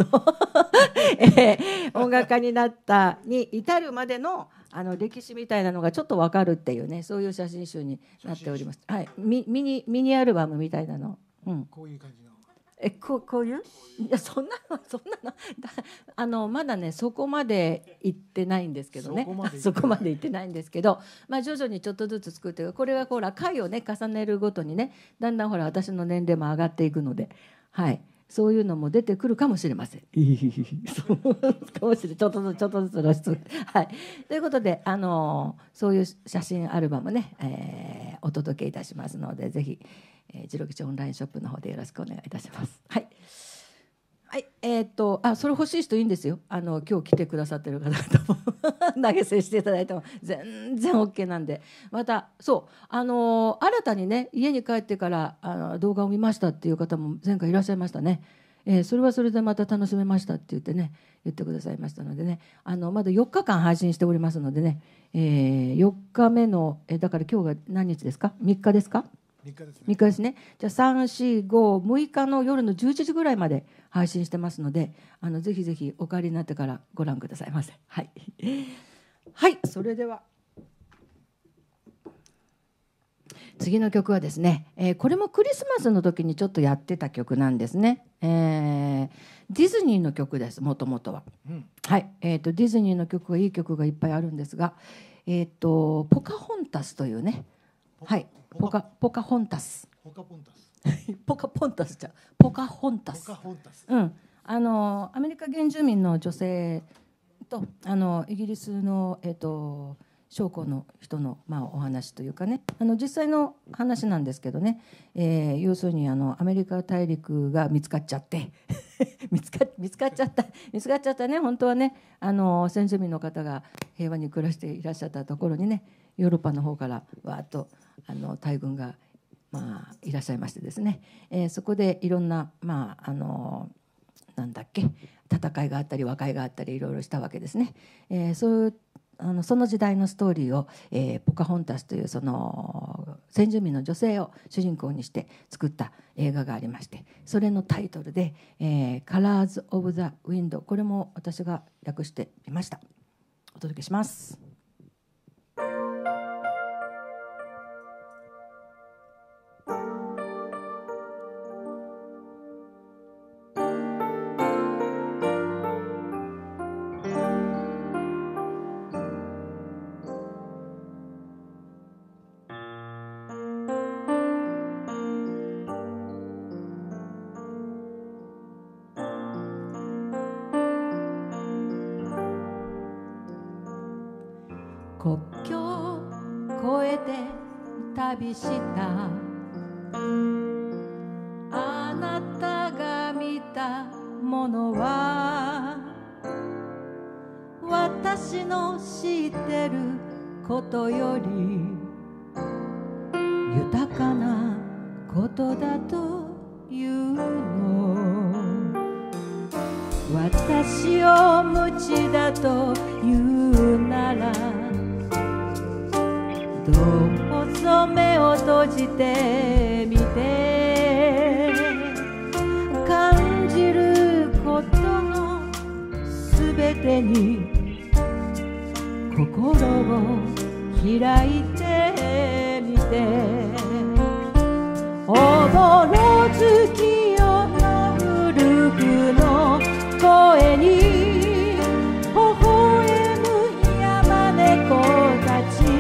音楽家になったに至るまでの歴史みたいなのがちょっと分かるっていうね、そういう写真集になっております。はい、ミニアルバムみたいなの、うん、 こういう感じのこういういやそんなのまだねそこまで行ってないんですけどね、そこまで行ってないんですけど、まあ、徐々にちょっとずつ作ってこれはほら回をね重ねるごとにねだんだんほら私の年齢も上がっていくので、はい、そういうのも出てくるかもしれません。そうかもしれない、ちょっとずつ露出、はい、ということでそういう写真アルバムね、お届けいたしますので、ぜひ次郎吉オンラインショップの方でよろしくお願いいたします。はい、はい、それ欲しい人いいんですよ。今日来てくださってる方々も投げ銭していただいても全然 OK なんで、またそう新たにね家に帰ってから動画を見ましたっていう方も前回いらっしゃいましたね。 それはそれでまた楽しめましたって言ってね言ってくださいましたのでね、まだ4日間配信しておりますのでね、4日目のだから今日が何日ですか、3日ですか、 3日ですね。 3日ですね。じゃあ3、4、5、6日の夜の11時ぐらいまで配信してますので、ぜひぜひお帰りになってからご覧くださいませ。はい、はい、それでは次の曲はですね、これもクリスマスの時にちょっとやってた曲なんですね。ディズニーの曲です、もともとは。はい、ディズニーの曲はいい曲がいっぱいあるんですが、ポカホンタスというね、はい、ポカホンタス。 ポカポンタス。 ポカポンタスじゃポカホンタス。 ポカホンタス。 うん、アメリカ原住民の女性とイギリスの将校の人の、お話というかね、実際の話なんですけどね、要するにアメリカ大陸が見つかっちゃって見つかっちゃったね、本当はね、先住民の方が平和に暮らしていらっしゃったところにね、ヨーロッパの方からわーっと大軍がいらっしゃいましてですね、そこでいろんななんだっけ、戦いがあったり和解があったりいろいろしたわけですね。そういうその時代のストーリーを、ポカホンタスというその先住民の女性を主人公にして作った映画がありまして、それのタイトルで「Colors of the Wind」、これも私が訳してみました。お届けします。国境を越えて旅したあなたが見たものは私の知ってることより豊かなことだというの、私を無知だと言うならどうぞ目を閉じてみて、感じることのすべてに心を開いてみて、おぼろ月夜の古くの声に微笑む山猫たち、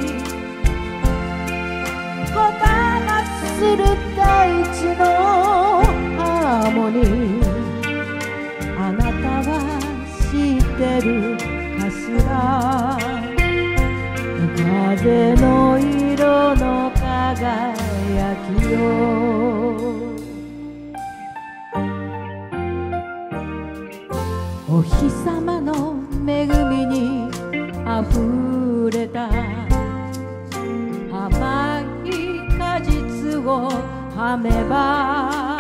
する大地のハーモニー、あなたは知ってるかしら、風の色の輝きよ、お日様の恵みにあふれた甘い果実をはめば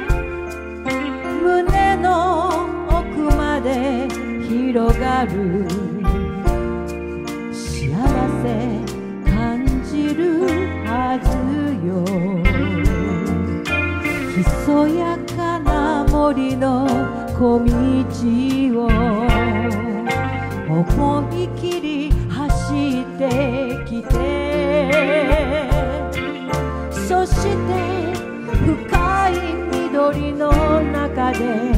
胸の奥まで広がる幸せ感じるはずよ、ひそやかな森の小道を思い切り走ってきて、そして深い緑の中で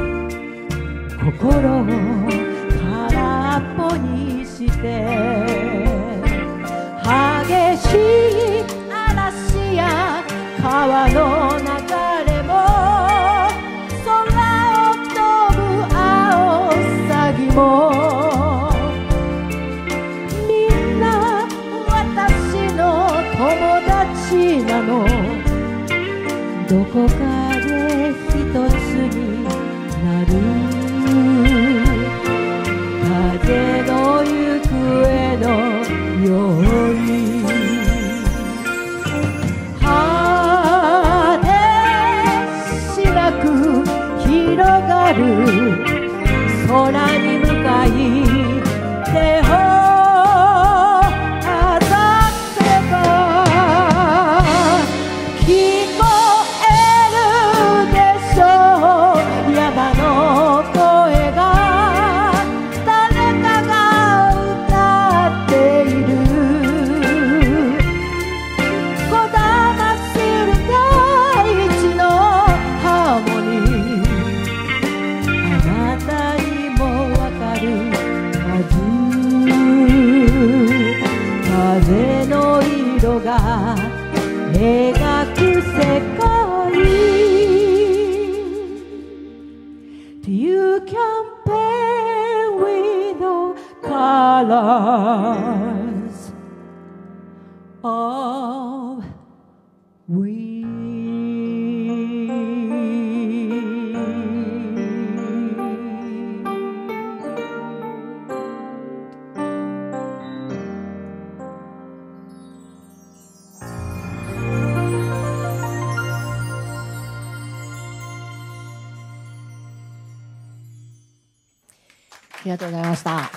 心を空っぽにして、激しい嵐や川の流れも空を飛ぶアオサギもみんな私の友達なの、どこかで一つになる風の行方空に向かい手をかざせば聞こえるでしょう山の声が誰かが歌っているこだまする大地のハーモニーあなたにもわかるはず風の色が描く世界 You can play with the colors of wind ありがとうございました。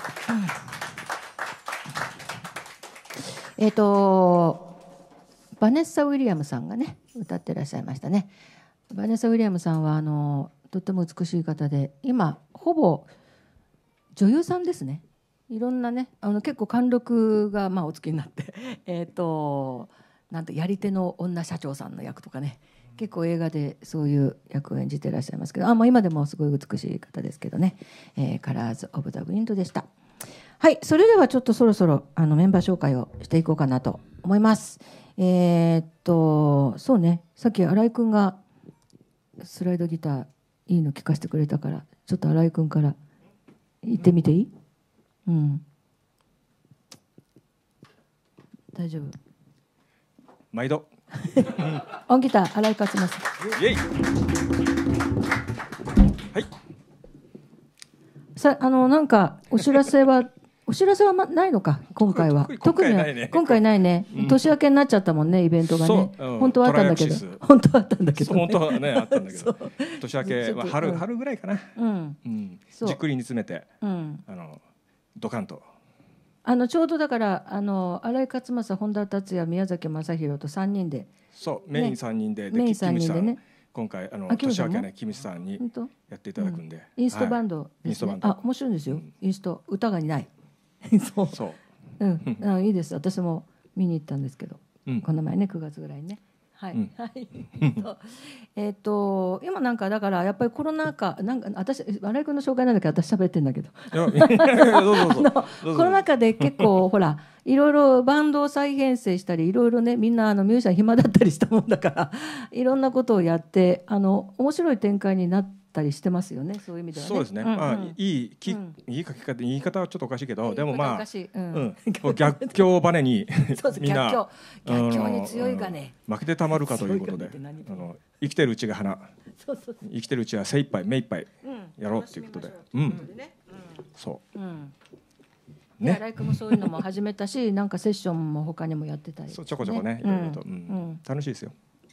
バネッサ・ウィリアムさんがね歌ってらっしゃいましたね。バネッサ・ウィリアムさんはとっても美しい方で今ほぼ女優さんですね。いろんなね結構貫禄がお付きになってなんとやり手の女社長さんの役とかね結構映画でそういう役を演じてらっしゃいますけどもう今でもすごい美しい方ですけどね、カラーズ・オブ・ザ・ウィンドでした。はい、それではちょっとそろそろメンバー紹介をしていこうかなと思います。そうね、さっき新井くんがスライドギターいいの聞かせてくれたからちょっと新井くんから言ってみていい？うん、大丈夫。 毎度音ギター新井勝正。 イエイ。はい。 さなんかお知らせはないのか今回は。特には今回ないね。年明けになっちゃったもんねイベントがね。本当はあったんだけど。本当はあったんだけど。 本当はねあったんだけど。年明けは春ぐらいかな。じっくり煮詰めてドカンと。 ちょうどだから新井勝正、本田達也、宮崎正弘と3人でそうメイン3人でメイン3人でね今回年明けねキムチさんにやっていただくんでインストバンドですね。面白いんですよインスト歌がないそういいです。私も見に行ったんですけどこの前ね9月ぐらいねはいはい今なんかだからやっぱりコロナ禍なんか私新井君の紹介なんだけど私喋ってんだけどコロナ禍で結構ほらいろいろバンドを再編成したりいろいろねみんなミュージシャン暇だったりしたもんだからいろんなことをやって面白い展開になったりしてますよね。そういう意味ではね。 そうですね。いい書き方言い方はちょっとおかしいけどでも逆境をバネにみんな逆境に強いがね負けてたまるかということで生きてるうちが花生きてるうちは精一杯目一杯やろうということでそうね、新井君もそういうのも始めたしなんかセッションも他にもやってたり、 ちょこちょこねいろいろと楽しいですよ。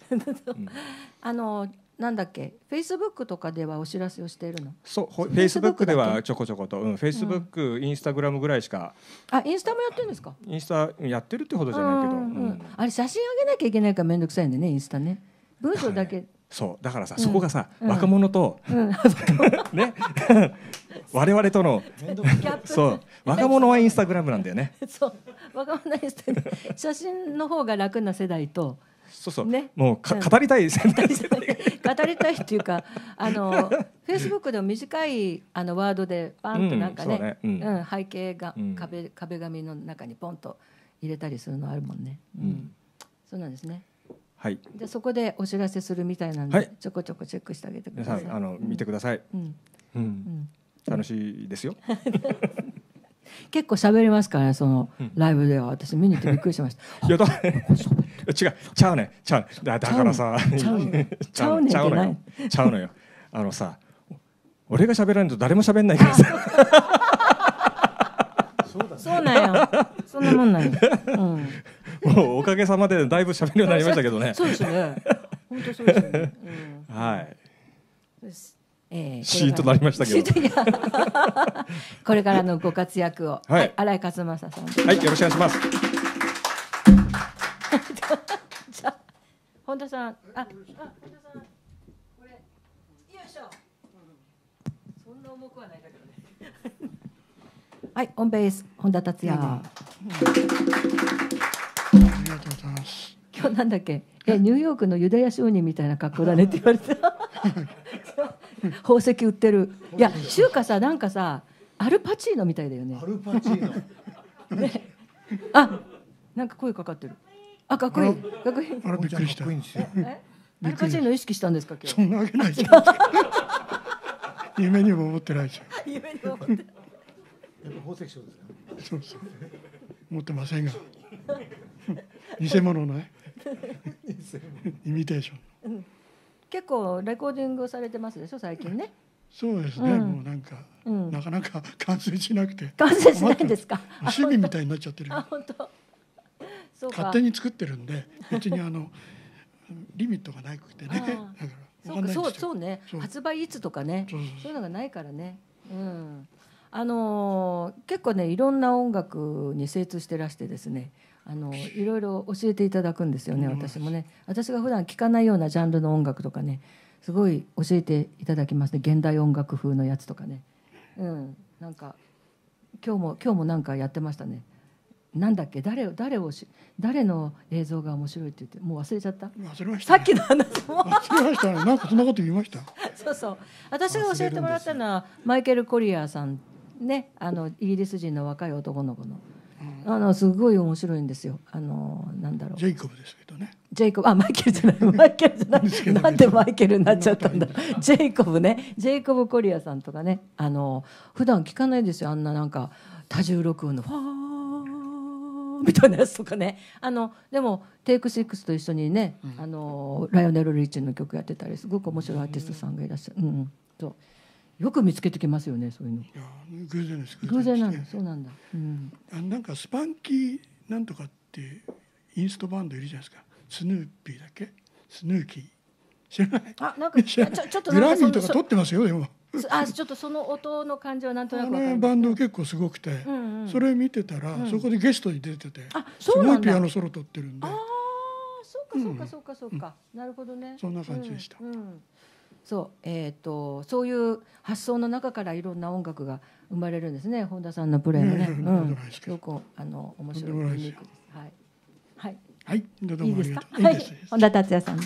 なんだっけ、フェイスブックとかではお知らせをしているの？ そう、フェイスブックではちょこちょこと、フェイスブック、インスタグラムぐらいしか。 インスタもやってるんですか？ インスタやってるってほどじゃないけど、 あれ写真あげなきゃいけないからめんどくさいんでね、インスタね。文章だけ。 そうだからさ、そこがさ、若者とね、我々とのそう若者はインスタグラムなんだよね。 そう若者はインスタグラム、写真の方が楽な世代と。 そうね、もう語りたい世代語りたいっていうかフェイスブックでも短いワードでパンとなんかね、背景が壁紙の中にポンと入れたりするのあるもんね。そうなんですね。 はい。 でそこでお知らせするみたいなんで、ちょこちょこチェックしてあげてください。 見てください。楽しいですよ。 結構喋りますからそのライブでは私見に行ってびっくりしました。 いやちゃうねだからさちゃうのよさ俺が喋らないと誰も喋んないからさ。 そうなんよ。そんなもんなんよ。 もうおかげさまでだいぶ喋るようになりましたけどね。 そうですね。本当そうですね。 はい。 シーンとなりましたけど。 いやこれからのご活躍を、 はい新井勝正さんです。 はい、よろしくお願いします。 じゃあ本田さん、本田さん、これよいしょ。そんな重くはないんだけどね。はい、オンベース本田達也。 ありがとうございます。 今日なんだっけ、ニューヨークのユダヤ商人みたいな格好だねって言われて宝石売ってる。いや、シュウカさ、なんかさ、アルパチーノみたいだよねア。ルパチーノ。 ね、あ、なんか声かかってる。あ、かっこいい、かっこいい。 あらびっくりしたかっこいい。んですよ。 アルパチーノ意識したんですか今そんなわけないじゃん。夢にも思ってないじゃ日。夢に思ってやっぱ宝石商ですか。 ん。そうそう。思ってませんが。偽物のね。イミテーション。 結構レコーディングされてますでしょ最近ね。 そうですね。 うんもうなんか、 うんなかなか完成しなくて。 完成しないんですか。 趣味みたいになっちゃってる。 あ、本当。そうか。 勝手に作ってるんで、別にリミットがなくてね。だあからそうか、そうわかんないんですよ。 そうね。 そう発売いつとかね、 そうそうそうそういうのがないからね。うん。結構ね、いろんな音楽に精通してらしてですね、いろいろ教えていただくんですよね。私もね、私が普段聴かないようなジャンルの音楽とかね、すごい教えていただきますね。現代音楽風のやつとかね。うん。なんか今日もなんかやってましたね。なんだっけ、誰の映像が面白いって言ってもう忘れちゃった。 忘れましたね。 さっきの話も忘れましたね。なんかそんなこと言いました。 そうそう、私が教えてもらったのはマイケル・コリアーさんね、イギリス人の若い男の子の、すごい面白いんですよ。なんだろう、 ジェイコブですけどね。 ジェイコブ、あ、マイケルじゃない、マイケルじゃないですけどなんでマイケルになっちゃったんだ。ジェイコブね、ジェイコブ・コリアさんとかね、普段聞かないですよ、あんななんか多重録音のファーみたいなやつとかね。でもテイク6と一緒にね、ライオネル・リッチの曲やってたり、すごく面白いアーティストさんがいらっしゃる。そうよく見つけてきますよね、そういうの。 いや偶然です。 偶然なんだ、 ですそうなんだ。うん。 なんかスパンキーなんとかっていうインストバンドいるじゃないですか。スヌーピーだっけ？スヌーキー。知らない？ あ、なんかちょっとグラミーとそか取ってますよでも。 ちょっとその音の感じはなんとなくわかる。 バンド結構すごくて、 んうんそれ見てたら、そこでゲストに出てて、 あ、 すごそうないんだ。 ピアノソロ取ってるんであ、あ、そうか、なるほどね。 そんな感じでした。 そう、そういう発想の中からいろんな音楽が生まれるんですね。本田さんのプレイもね。 そんなことないですけどすごく面白い。 とんでもないですよユニークです。はい。はい。 はい、どういいもありがと。う。 ですかはいいです。 本田達也さんです。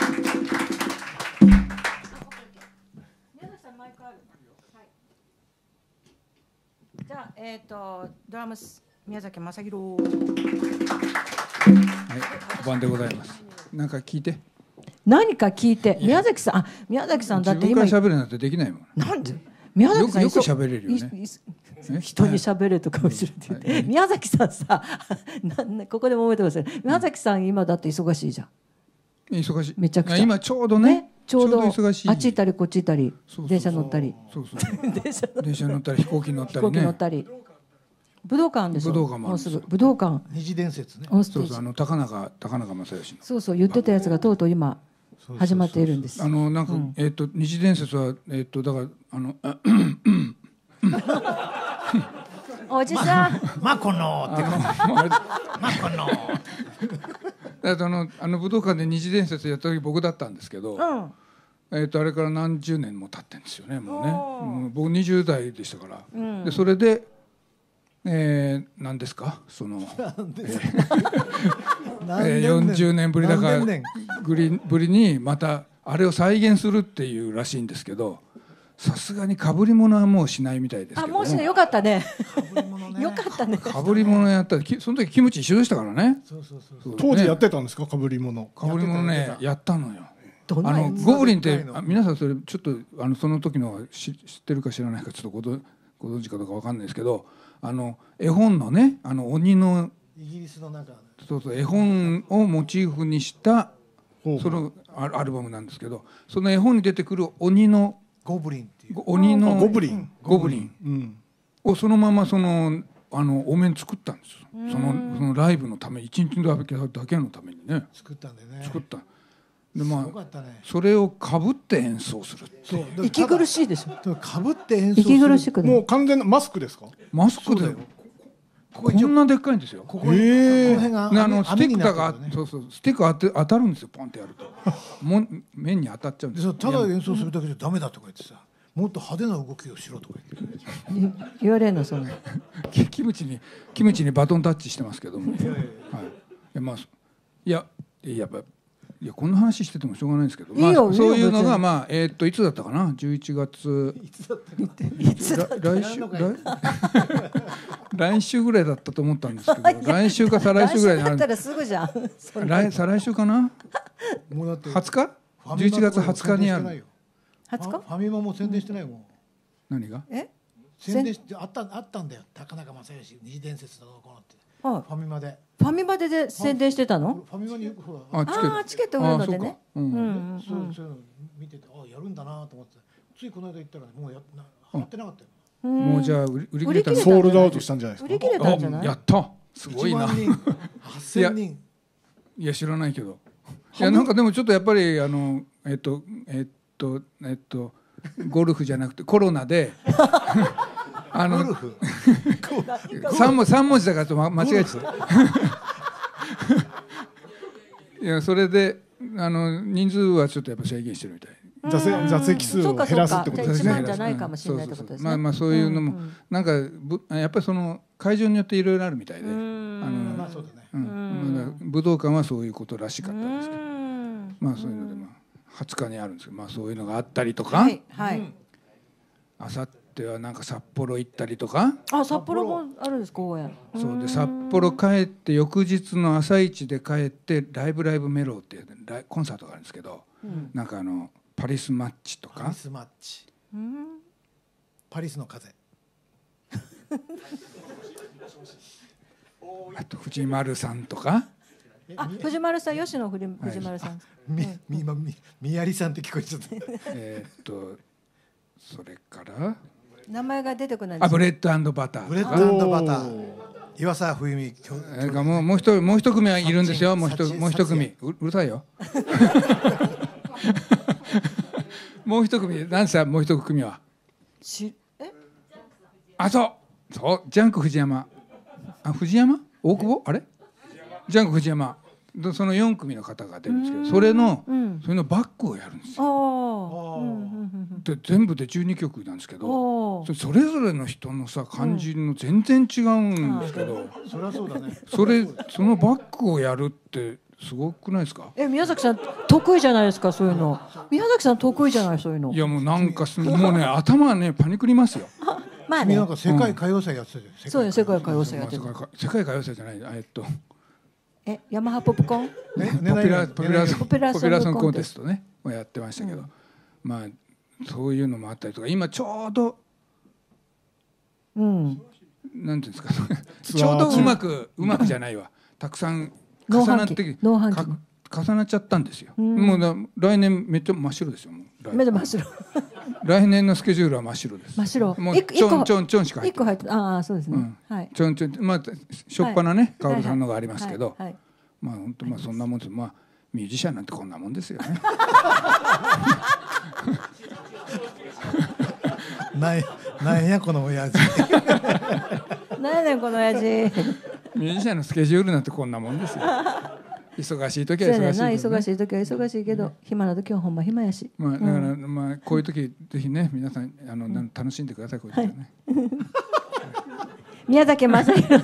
じゃあ、ドラムス宮崎正弘。 はい、5番でございます。なんか聞いて。 何か聞いて、宮崎さん、宮崎さんだって今自分から喋るなんてできないもん。 なんで宮崎さんよく喋れるよね。 人に喋れとか後ろで言って、宮崎さんさ、ここでも覚えてください。宮崎さん今だって忙しいじゃん。 忙しい。 めちゃくちゃ今ちょうどね。 ちょうど忙しい。 あっち行ったりこっち行ったり、 そう電車乗ったり、 そう電車乗ったり飛行機乗ったり飛行機乗っね。 たり。武道館でしょ。 武道館もあるもうすぐ武道館。 二次伝説ね。 オンステージ。 そうそう高中正義の。 そうそう言ってたやつがとうとう今始まっているんです。 なんか二次伝説はだからおじさん。 マコノって感じ。マコノ。 武道館で二次伝説やった時僕だったんですけど、あれから何十年も経ってんですよね、もうね。僕20代でしたから。でそれで何ですかその40年ぶりだからぶりにまたあれを再現するっていうらしいんですけど、さすがに被り物はもうしないみたいですけども。 もうしない、よかったね。よかったね。 被り物やったらその時キムチ一緒でしたからね。 当時やってたんですか、被り物。 被り物ねやったのよ。 どんなやつゴブリンって皆さんそれちょっとその時の知ってるか知らないかちょっとご存知かどうかわかんないですけど、絵本のね鬼のイギリスのなんかそう絵本をモチーフにしたそのアルバムなんですけど、その絵本に出てくる鬼のゴブリンっていう鬼のゴブリンをそのままお面作ったんですよ。そのライブのため一日だけのためにね作ったんでね。 作った。 でまあよかったね。 それをかぶって演奏する。 そう息苦しいでしょ。 かぶって演奏する。 息苦しくない。 もう完全なマスクですか？ マスクでそうだよ。 こんなでっかいんですよ。 ここにこの辺がスティックが網になってるそうそうスティック当たるんですよ。ポンってやるとも面に当たっちゃうんで。 ですそうただ演奏するだけじゃダメだとか言ってさ、もっと派手な動きをしろとか言って。 言われるのそんな。 キムチにバトンタッチしてますけども。はい。まあやっぱ。いやこんな話しててもしょうがないんですけど、まあ、そういうのがまあいつだったかな11月来週ぐらいだったと思ったんですけど来週か再来週ぐらいになる。 来週だったらすぐじゃん。 再来週かな。 もうだって 20日11月20日にある。 20日？ ファミマも宣伝してないもん。 何が？ 宣伝してあったんだよ。高中正義二次伝説だのこのって。ファミマで。 ファミマで宣伝してたの？ ファミマにほら。 チケット売るのでね。 そういうの見ててやるんだなと思って。ついこの間行ったらもうやってなかったよ。 もうじゃあ売り切れた。 ソールドアウトしたんじゃないですか。 売り切れたんじゃない？ やった。すごいな。 1万人、8000人。 いや知らないけど。いやなんかでもちょっとやっぱりゴルフじゃなくてコロナでゴルフ 3文字だからと間違えちゃった。いやそれで人数はちょっとやっぱ制限してるみたい。 座席数を減らすってことですね。 1万じゃないかもしれないってことですね。 まあそういうのもなんかやっぱりその会場によっていろいろあるみたいで、 まあそうだね。 武道館はそういうことらしかったんですけど、まあそういうのでまあ20日にあるんですけど、まあそういうのがあったりとか、あさってはなんか札幌行ったりとか。 札幌もあるんです公演。 そうで札幌帰って翌日の朝一で帰ってライブメロっていうコンサートがあるんですけど、なんかパリスマッチとか。 パリスマッチ。パリスの風。 あと藤丸さんとか。 藤丸さん、吉野藤丸さん。 みやりさんって聞こえちゃった。 それから名前が出てこないんです。 ブレッド&バター。 ブレッド&バター。岩沢冬美。 もう一組はいるんですよ。もう一組。うるさいよ。もう一組何歳もう一組は。そうジャンク藤山。藤山？大久保？あれ？ジャンク藤山。その4組の方が出るんですけど、それのバックをやるんですよ。で全部で12曲なんですけど、それぞれの人のさ感じの全然違うんですけど、 そりゃそうだね。 そのバックをやるってすごくないですか？ 宮崎さん得意じゃないですかそういうの。宮崎さん得意じゃないそういうの。 いやもうなんかもうね頭ねパニクりますよ。 まあね。 なんか世界歌謡祭やってたじゃん。 そうよ世界歌謡祭やってた。 世界歌謡祭じゃないヤマハポップコーン？ ポピュラーソングコンテストねやってましたけど、まあそういうのもあったりとか今ちょうどなんていうんですかちょうどうまくじゃないわたくさん重なっちゃったんですよ。もう来年めっちゃ真っ白ですよ。 めっちゃ真っ白。 来年のスケジュールは真っ白です。 真っ白。 もうちょんしか入ってない。 そうですね。 ちょんまあしょっぱなねカオルさんのがありますけど、まあ本当まあそんなもんです。まあミュージシャンなんてこんなもんですよね。 なんやこの親父。 なんやねんこの親父。 ミュージシャンのスケジュールなんてこんなもんですよ。忙しい時は忙しい。 忙しい時は忙しいけど、暇な時はほんま暇やし。 まあだからまあこういう時ぜひね皆さん楽しんでくださいこういう時はね。 宮崎正弘。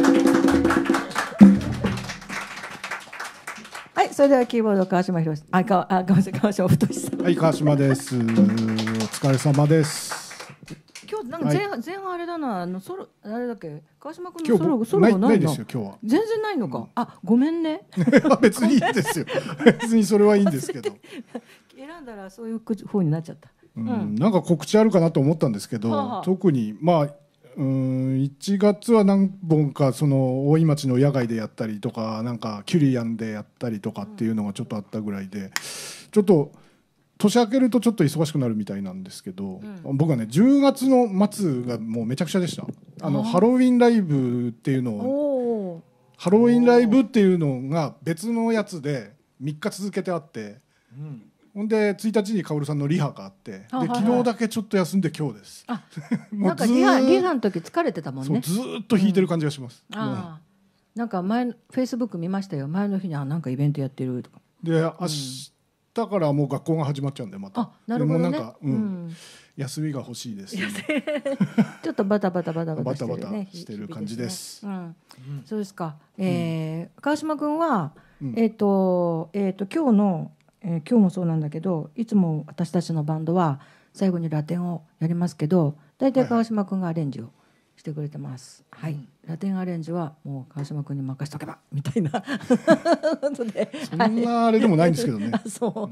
はい、それではキーボード川島博さん、川島太さん。 はい、川島です。お疲れ様です。 今日なんか前半あれだな、ソロあれだっけ、川島君のソロないですよ今日は。 全然ないのか。ごめんね。 別にいいですよ。別にそれはいいんですけど。 選んだらそういう風になっちゃった。 なんか告知あるかなと思ったんですけど、特にまあ。1月は何本かその大井町の野外でやったりとかなんかキュリアンでやったりとかっていうのがちょっとあったぐらいでちょっと年明けるとちょっと忙しくなるみたいなんですけど、僕はね10月の末がもうめちゃくちゃでした。ハロウィンライブっていうのをハロウィンライブっていうのが別のやつで3日続けてあってほんで1日にカオルさんのリハがあってで昨日だけちょっと休んで今日です。 なんかリハの時疲れてたもんね。 ずーっと弾いてる感じがします。 なんか前フェイスブック見ましたよ。前の日になんかイベントやってるとか。 で明日からもう学校が始まっちゃうんでまた。 なるほどね。 でもなんか休みが欲しいです。 ちょっとバタバタしてる感じです。 そうですか。川島君は今日の今日もそうなんだけど、いつも私たちのバンドは最後にラテンをやりますけど、大体川島君がアレンジをしてくれてます。はい、ラテンアレンジはもう川島君に任せとけばみたいなことで、 そんなあれでもないんですけどね。 そう、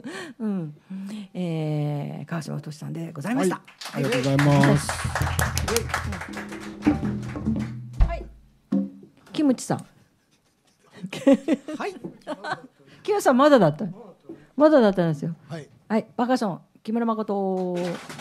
川島俊さんでございました。 ありがとうございます。 はい、キムチさん。 はい。 キムさんまだだったんですよ。 はい。 はい、パーカッション木村誠。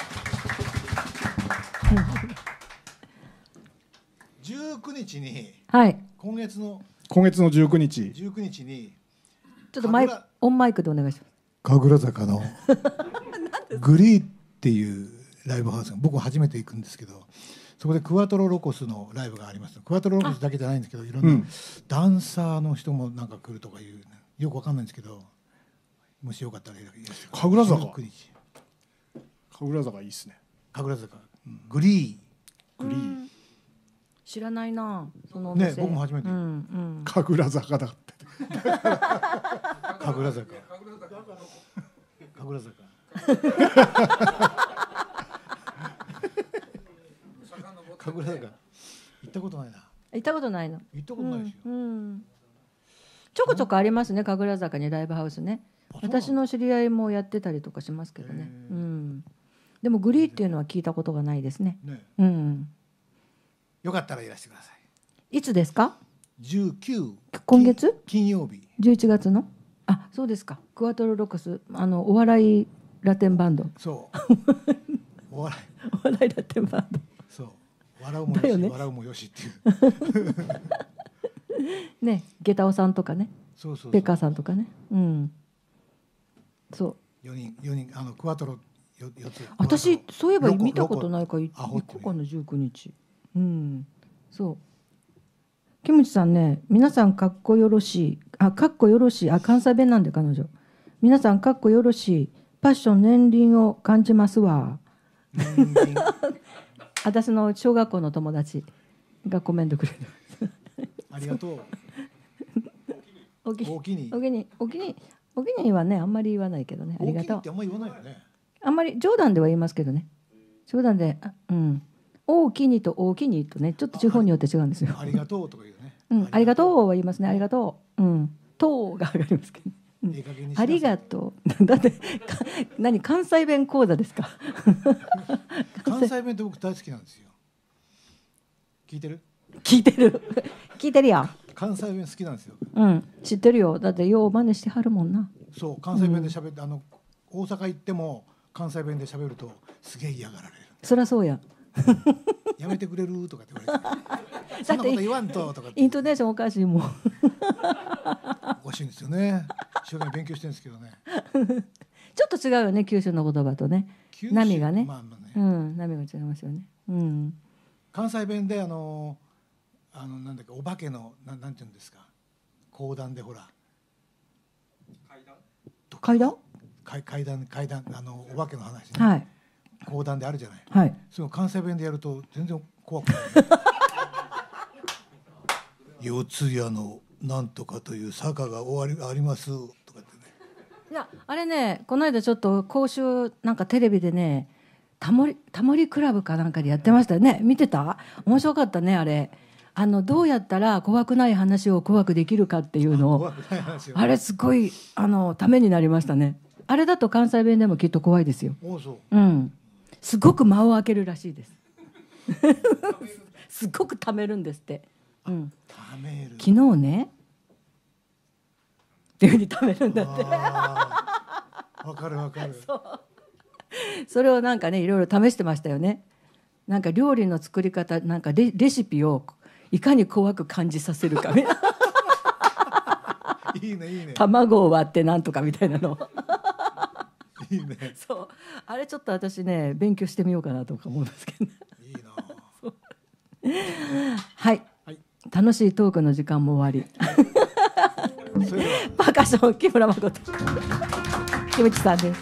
19日に、 はい、 今月の19日にちょっとオンマイクでお願いします。 神楽坂のグリーっていうライブハウスが僕初めて行くんですけど、そこでクワトロロコスのライブがあります。クワトロロコスだけじゃないんですけど、いろんなダンサーの人もなんか来るとかいう、よくわかんないんですけど、もしよかったらいいです。 神楽坂いいですね。 神楽坂グリー知らないなそのお店。 ね、僕も初めて。 神楽坂だって。 神楽坂。神楽坂。行ったことないな。 行ったことないの。 行ったことないですよ。 ちょこちょこありますね、神楽坂にライブハウスね。私の知り合いもやってたりとかしますけどね。でもグリーっていうのは聞いたことがないですね。 よかったらいらしてください。いつですか ？19。 今月？ 金曜日。 11月の？あ、そうですか。クワトロロコス、お笑いラテンバンド。 そう。お笑いラテンバンド。 そう。笑うもよし、笑うもよしっていう。 ね、ゲタオさんとかね。ペッカーさんとかね。そう。4 人クワトロ4つ。 私そういえば見たことないから行こうかな19日。そう。キムチさんね、皆さんかっこよろしい、関西弁なんで彼女。皆さんかっこよろしい、パッション年輪を感じますわ。私の小学校の友達がコメントくれる。 ありがとう。おきにはね、あんまり言わないけどね。ありがとう。 ってあんまり言わないよね。 あんまり冗談では言いますけどね。冗談で、大きにと大きにとね、ちょっと地方によって違うんですよ。 ありがとうとか言うね。 ありがとうは言いますね。ありがとう。とが上がりますけど。ありがとう。だって何関西弁講座ですか。 関西弁って僕大好きなんですよ。聞いてるよ。 関西弁好きなんですよ。 知ってるよ。だってよう真似してはるもんな。 そう、関西弁で喋って大阪行っても関西弁で喋るとすげえ嫌がられる。 そりゃそうや。 やめてくれるとかって言われて。そんなこと言わんととか。 イントネーションおかしいもん。 おかしいんですよね。一生懸命勉強してるんですけどね。 ちょっと違うよね、九州の言葉とね。波がね。波が違いますよね。 関西弁でなんだっけ、お化けのなんていうんですか、講談でほら。 階段お化けの話ね。 はい。 講談であるじゃない。 はい。 その関西弁でやると全然怖くない。四谷のなんとかという坂がありますとかってね。 いや、あれね、この間ちょっと講習なんかテレビでね、タモリクラブかなんかでやってましたよね。見てた？面白かったね、あれ。どうやったら怖くない話を怖くできるかっていうのを、あれすごいためになりましたね。あれだと関西弁でもきっと怖いですよ。すごく間を空けるらしいです。すごくためるんですって。昨日ねっていうふうにためるんだって。 わかる。 それをなんかね、いろいろ試してましたよね。なんか料理の作り方、なんかレシピをいかに怖く感じさせるかみたいな。 いいねいいね。 卵を割ってなんとかみたいなの。 いいね。 そうあれちょっと私ね勉強してみようかなとか思いますけどね。 いいな。 はい、 はい。 楽しいトークの時間も終わり。 それではパーカッション木村誠キムチさんです。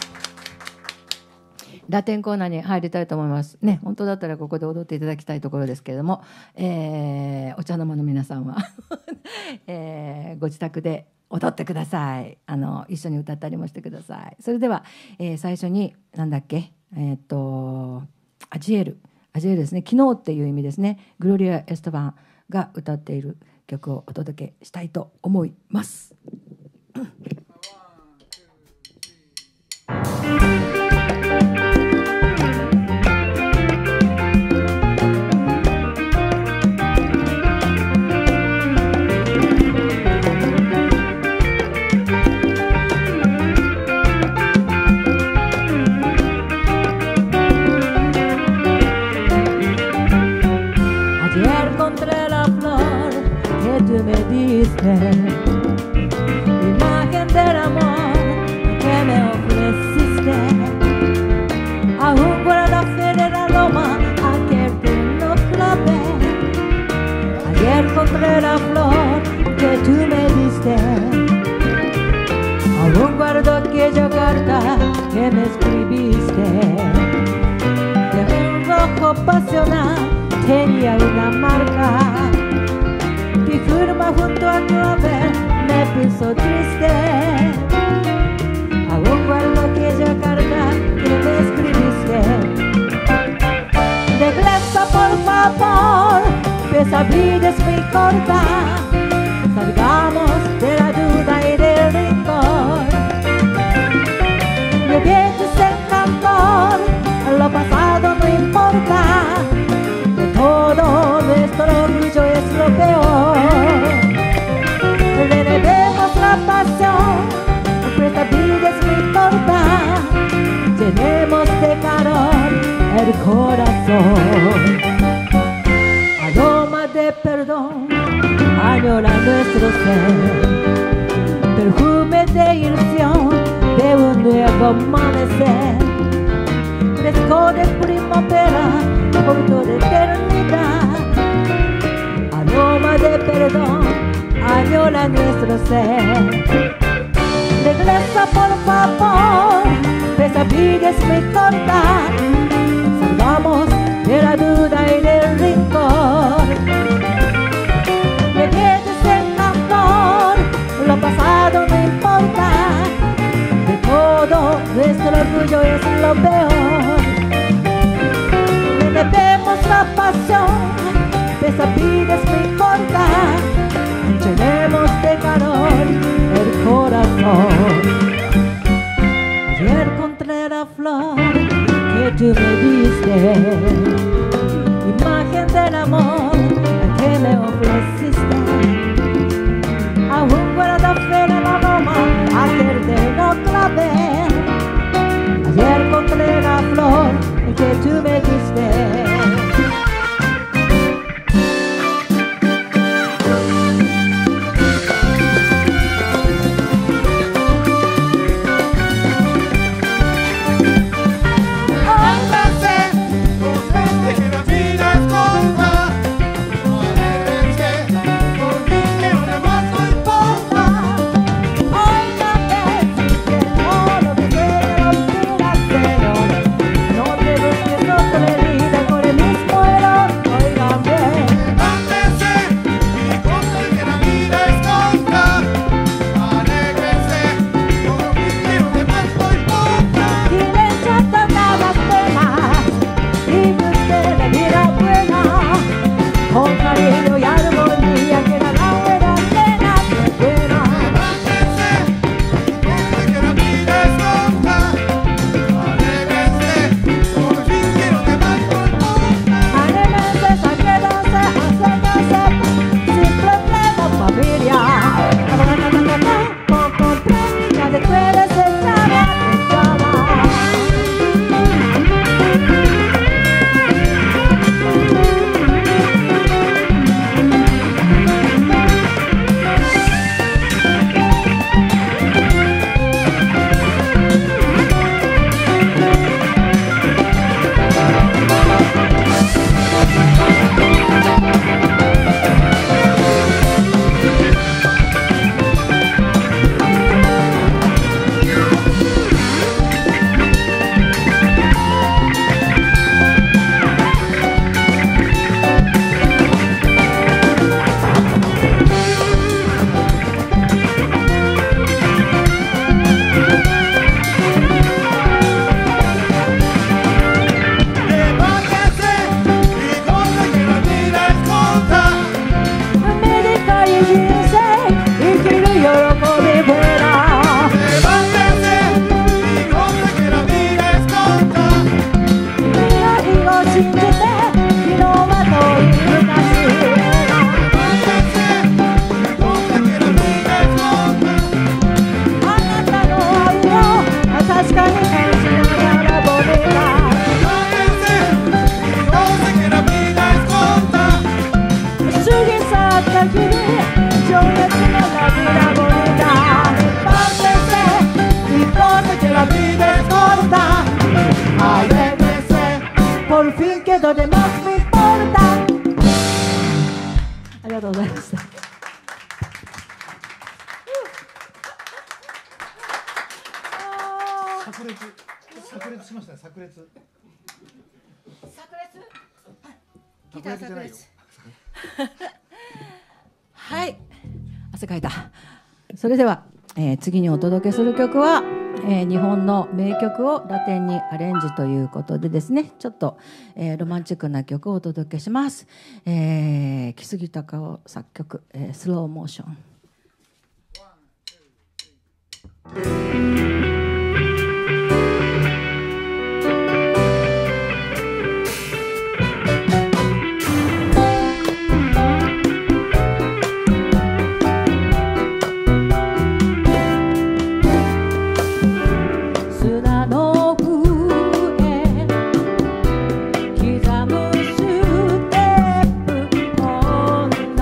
ラテンコーナーに入りたいと思いますね。本当だったらここで踊っていただきたいところですけれども、お茶の間の皆さんは、ご自宅で踊ってください。一緒に歌ったりもしてください。それでは、最初になんだっけ、アジエルですね。昨日っていう意味ですね。グロリア・エストバンが歌っている曲をお届けしたいと思います。 Imagen del amor que me ofreciste, aún guardo fiel el aroma aquel que no clavé. Ayer compré la flor que tú me diste, aún guardo aquella carta que me escribiste. De un rojo pasional tenía una marca. Mi firma junto a tu haber me puso triste. Aún guardo aquella carta que me escribiste. Regresa por favor, que esa vida es muy corta. Salgamos de la duda y del rencor. Me vienes en cantor, lo pasado no importa. De todo nuestro orgullo es lo peor. Relevemos la pasión, porque esta vida es muy corta. Llenemos de calor el corazón. Aroma de perdón añora nuestro ser. Perfume de ilusión de un nuevo amanecer. Fresco de primavera, punto de eternidad. Aroma de perdón añora nuestro ser. Regresa por favor, esta vida es muy corta. Salgamos de la duda y del rencor. Me pierdes en amor, lo pasado no importa. De todo nuestro orgullo es lo peor. Relevemos la pasión, esta vida es muy corta. Llenemos de calor el corazón. Ayer encontré la flor que tú me diste, imagen del amor que me ofreciste. Aún guardo fiel el aroma aquel que no clavé. Ayer encontré la flor que tú me diste. Hoy 信じて昨日は遠い昔あなたの愛を確かに感じながらボディが過ぎ去った日に情熱のラブラボディがLa vida es corta, a veces por fin quedo de más me importa. ありがとうございました。 炸裂しましたね。炸裂。 ギター炸裂。はい。汗かいた。それでは、次にお届けする曲は。日本の名曲をラテンにアレンジということでですね、ちょっと、ロマンチックな曲をお届けします。木杉隆夫作曲、スローモーション。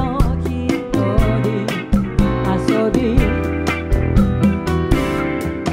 「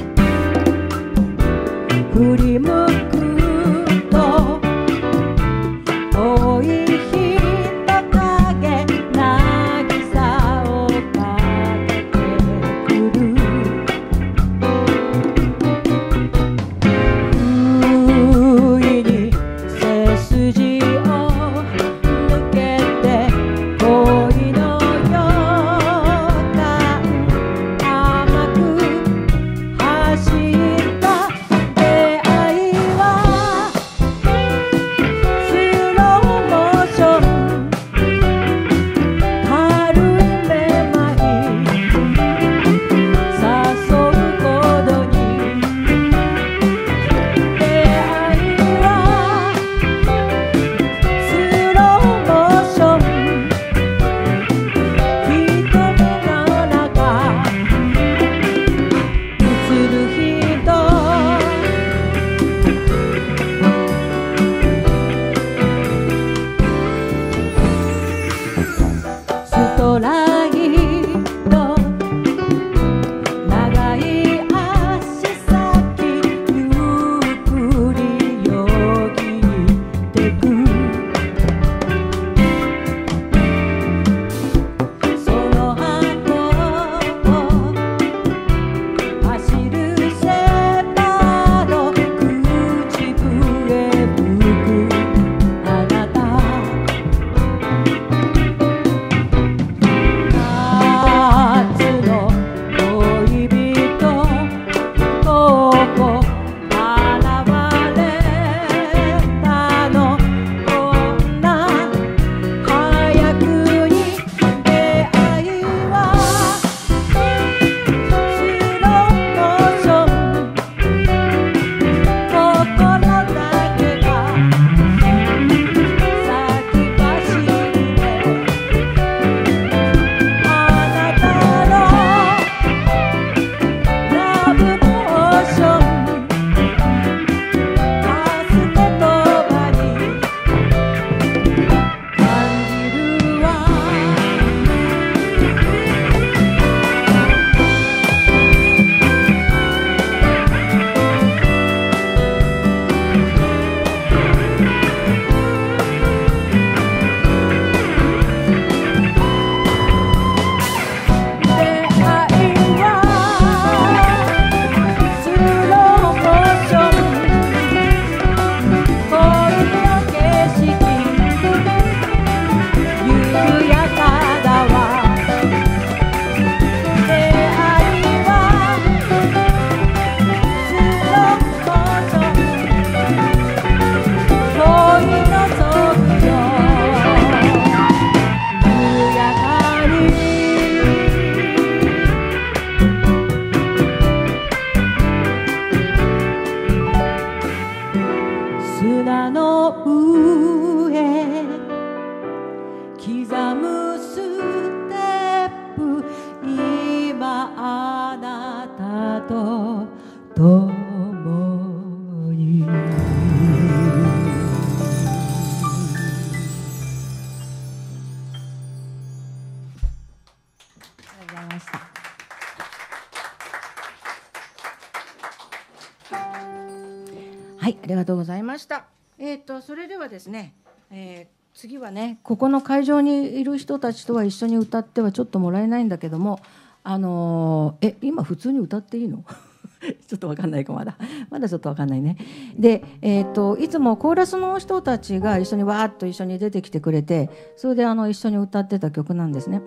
はい、ありがとうございました。それではですね、次はね、ここの会場にいる人たちとは一緒に歌ってはちょっともらえないんだけども、今普通に歌っていいの？ちょっと分かんないか、まだちょっと分かんないね。で、いつもコーラスの人たちが一緒にわーっと一緒に出てきてくれて、それで一緒に歌ってた曲なんですね。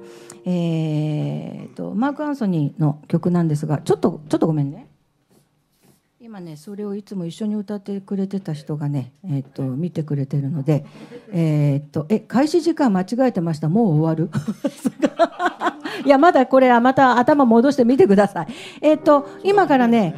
マーク・アンソニーの曲なんですが、ちょっとごめんね。今ね、それをいつも一緒に歌ってくれてた人がね、見てくれてるので、開始時間間違えてました。もう終わる？いや、まだこれはまた頭戻してみてください。今からね、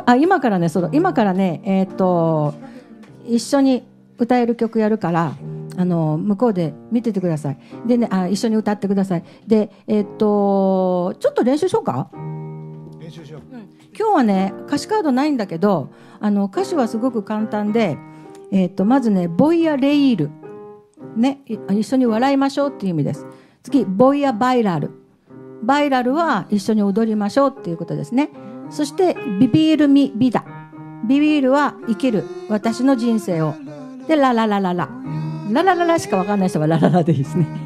一緒に歌える曲やるから、向こうで見ててください。でね、一緒に歌ってください。で、ちょっと練習しようか。 練習しよう。 今日はね、歌詞カードないんだけど、歌詞はすごく簡単で、まずね、ボイヤレイール、ね、一緒に笑いましょうっていう意味です。次、ボイヤバイラル、バイラルは一緒に踊りましょうっていうことですね。そしてビビールミビダ、ビビールは生きる私の人生を。で、ラララララ、ララララしか分かんない人はラララでいいですね。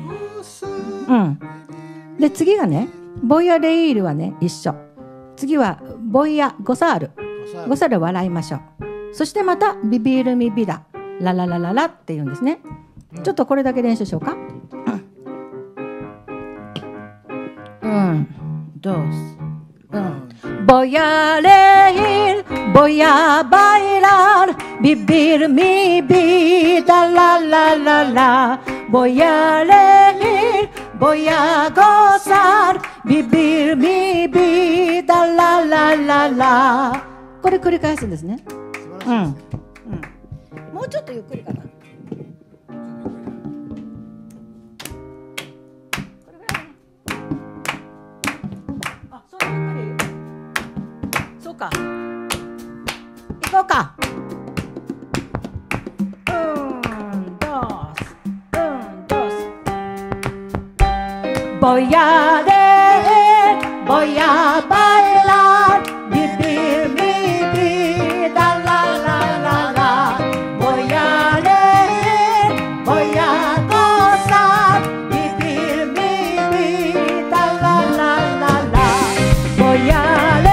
で、次がね、ボイヤレイールはね、一緒。次はボイヤゴサール、ゴサール笑いましょう。そしてまたビビールミビダ、ラララララっていうんですね。ちょっとこれだけ練習しようか。Voy a reír, voy a bailar, vivir mi vida, la la la la. Voy a reír, voy a gozar, vivir mi vida, la la la la. これ繰り返すんですね。もうちょっとゆっくりかな。か行こうか。Voy a reír, voy a bailar, vivir mi vida, la la la la. Voy a reír, voy a gozar, vivir mi vida, la la la la. Voy a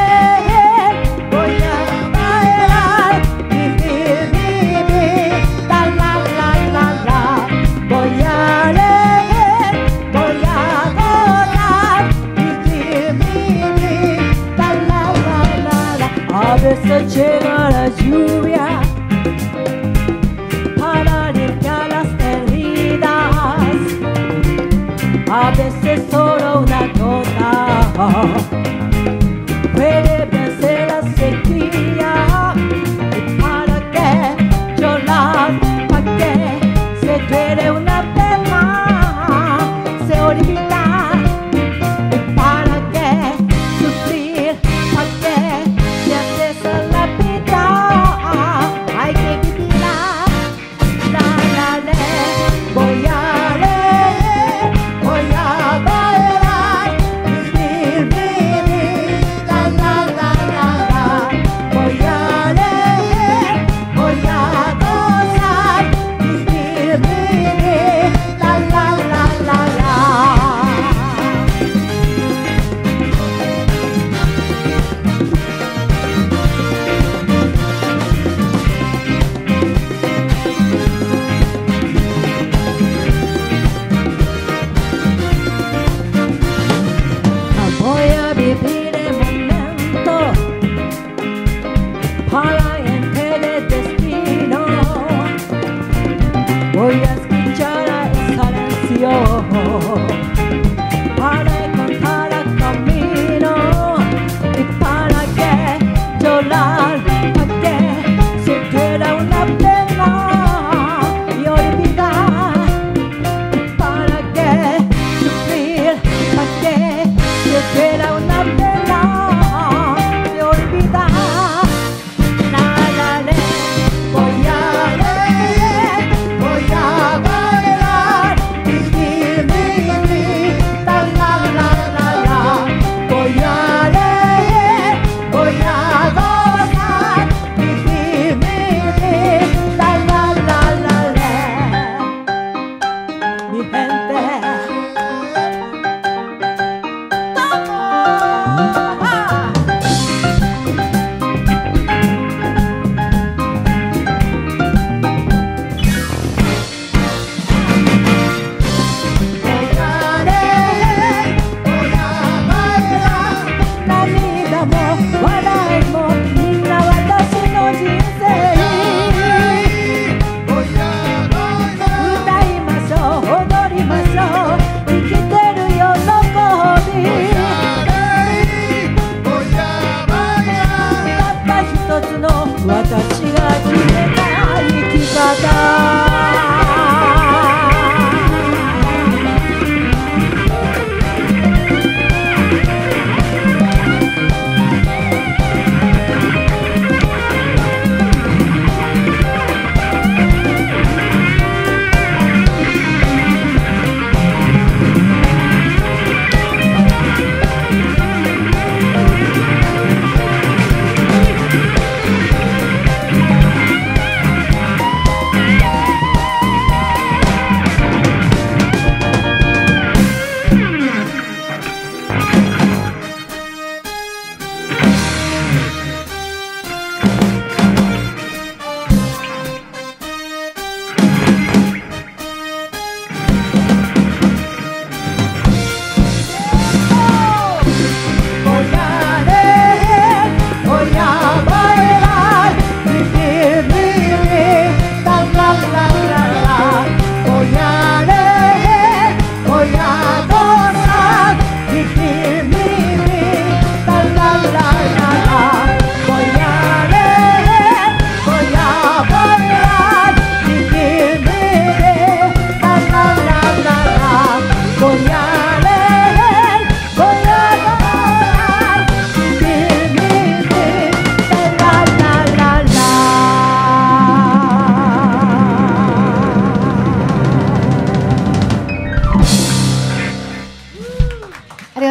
A veces llega la lluvia para limpiar las heridas, a veces solo una gota puede vencer la sequía. ¿Y para qué llorar? ¿Para qué se duele una pena? Se olvida. ¿Y para qué sufrir? ¿Para qué? La vida hay que vivirla, la la. Voy a leer, voy a bailar, vivir mi vida, la la la. Voy a leer, voy a gozar, vivir mi vida, la la la la. Voy a vivir el momento para entender el destino. Voy a escuchar el silencio para encontrar el camino. ¿Y para qué llorar? ¿Para qué se queda una pena y olvidar? ¿Y para qué sufrir? ¿Para qué se queda una pena y olvidar? La la la. Voy a leer, voy a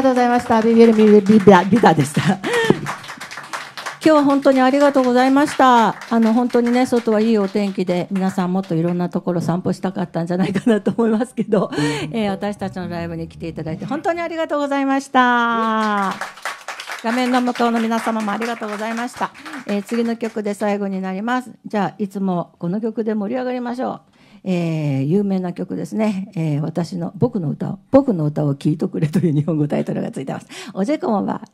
とうございました。ビダでした。今日は本当にありがとうございました。本当にね、外はいいお天気で、皆さんもっといろんなところ散歩したかったんじゃないかなと思いますけど、私たちのライブに来ていただいて本当にありがとうございました。画面の向こうの皆様もありがとうございました。次の曲で最後になります。じゃあいつもこの曲で盛り上がりましょう。有名な曲ですね。僕の歌を聴いとくれという日本語タイトルがついてます。おじいこもば。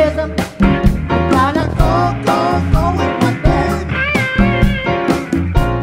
Gotta go with my baby.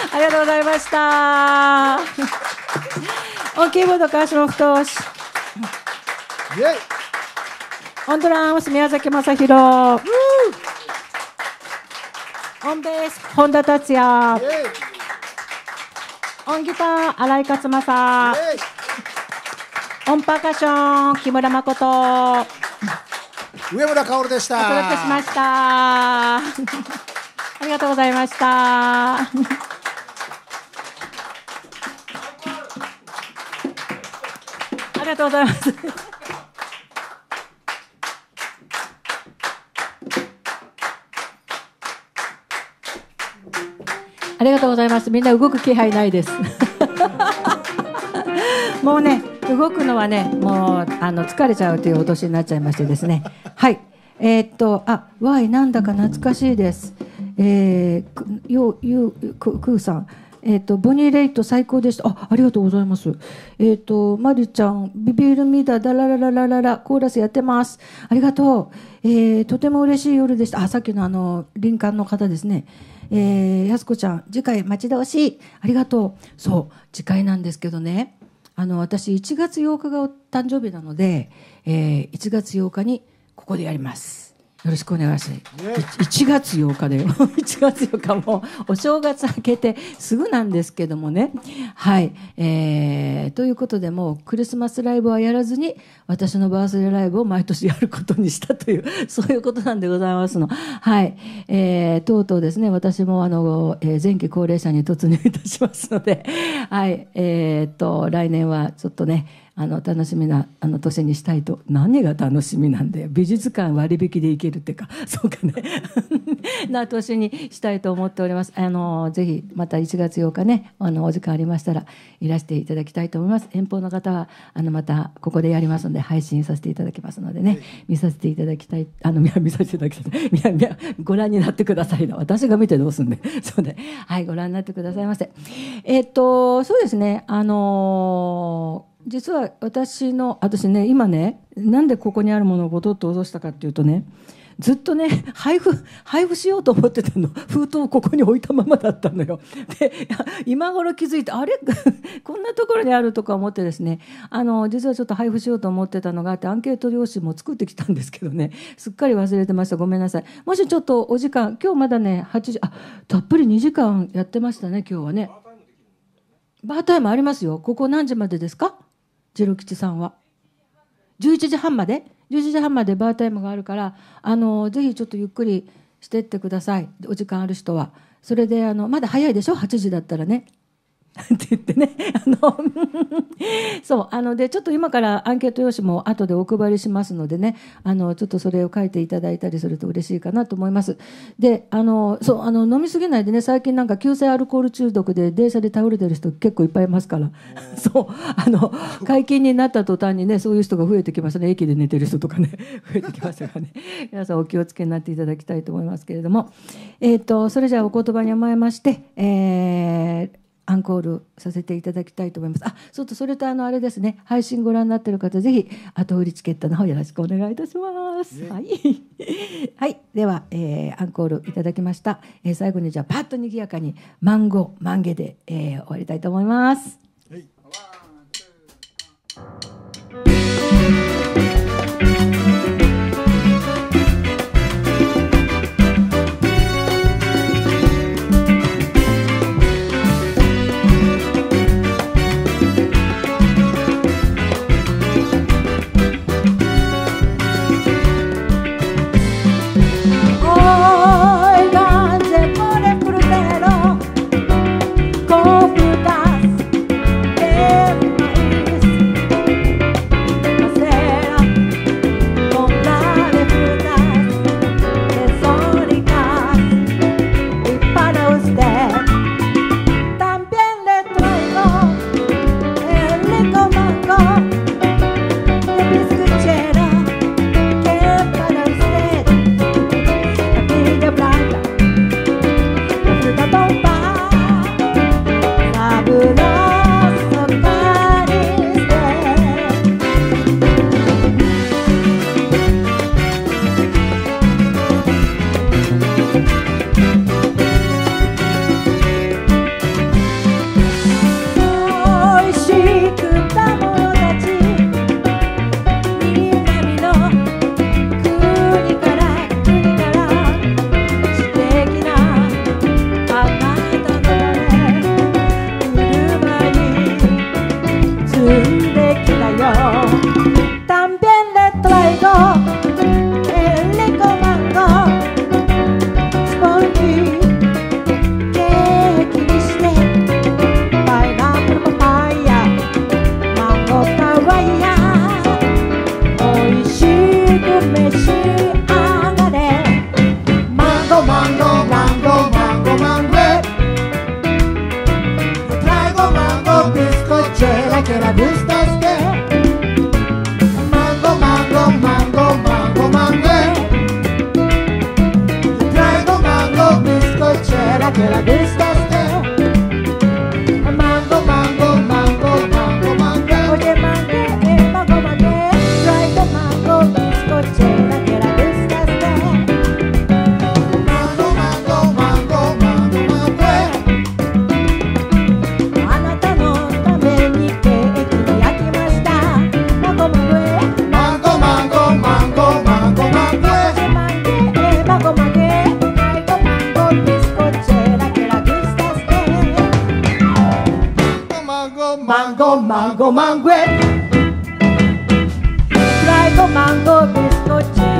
りがとうございました。オンキーボード川島太志、オンドラムス宮崎正弘、オンベース本田達也、オンギター新井勝正、オンパーカッション木村誠、 上村薫でした。 お届けしました。ありがとうございました。ありがとうございます。ありがとうございます。みんな動く気配ないです。もうね、動くのはね、もう疲れちゃうというお年になっちゃいましてですね。はい。Y なんだか懐かしいです。クーさん。ボニーレイト最高でした。ありがとうございます。マリちゃん、ビビるみだ、ダララララララ、コーラスやってます。ありがとう。とても嬉しい夜でした。さっきの林間の方ですね。やすこちゃん、次回待ち遠しい。ありがとう。そう、次回なんですけどね。私、1月8日がお誕生日なので、1月8日にここでやります。よろしくお願いします。1月8日だよ。1月8日もお正月明けてすぐなんですけどもね。はい。ということで、もうクリスマスライブはやらずに、私のバースデーライブを毎年やることにしたという、そういうことなんでございますの。はい。とうとうですね、私も前期高齢者に突入いたしますので、はい。来年はちょっとね、楽しみな年にしたいと。何が楽しみなんだよ。美術館割引で行けるっていうか、そうかねな年にしたいと思っております。ぜひまた1月8日ね、お時間ありましたらいらしていただきたいと思います。遠方の方はまたここでやりますので配信させていただきますのでね、見させていただきたい。見させていただきたい。ご覧になってくださいな。私が見てどうすんね。そうで、はい、ご覧になってくださいませ。そうですね。実は私ね、今ね、なんでここにあるものをボトッと落としたかっていうとね、ずっとね、配布しようと思ってたの。封筒をここに置いたままだったのよ。で、今頃気づいて、あれこんなところにあるとか思ってですね、実はちょっと配布しようと思ってたのがあって、アンケート用紙も作ってきたんですけどね、すっかり忘れてました。ごめんなさい。もしちょっとお時間、今日まだね、8時、たっぷり2時間やってましたね、今日はね。バータイムありますよ。ここ何時までですか？ジロ吉さんは。11時半まで11時半までバータイムがあるから、ぜひちょっとゆっくりしてってください。お時間ある人は。それで、まだ早いでしょ ?8 時だったらね。って言ってね。そう。で、ちょっと今からアンケート用紙も後でお配りしますのでね、ちょっとそれを書いていただいたりすると嬉しいかなと思います。で、そう、飲みすぎないでね、最近なんか急性アルコール中毒で電車で倒れてる人結構いっぱいいますから。そう。解禁になった途端にね、そういう人が増えてきましたね。駅で寝てる人とかね、増えてきましたからね。皆さんお気をつけになっていただきたいと思いますけれども。それじゃあお言葉に甘えまして、アンコールさせていただきたいと思います。それとあれですね、配信ご覧になっている方、ぜひ後売りチケットの方よろしくお願いいたします。はい、はい、では、アンコールいただきました。最後にじゃあパッと賑やかにマンゲで、終わりたいと思います。はい、 Say la que la gusta a usted. Mango, mango, mango, mango, mango. Traigo mango, bizcochera que la gusta a usted. Mango, mango, mango, mango, mango. Oye, mangue, mango, mangue. Traigo mango, bizcochera que la gusta a usted. Mango, mango, mango, mango, mango. あなたのためにケーキ焼きました。マンゴマンゴマンゴマンゴマンゴマンゴマンゴマンゴマンゴマンゴマンゴマンゴビスコチェラケラグスタステマンゴマンゴマンゴマンゴライゴマンゴビスコチェ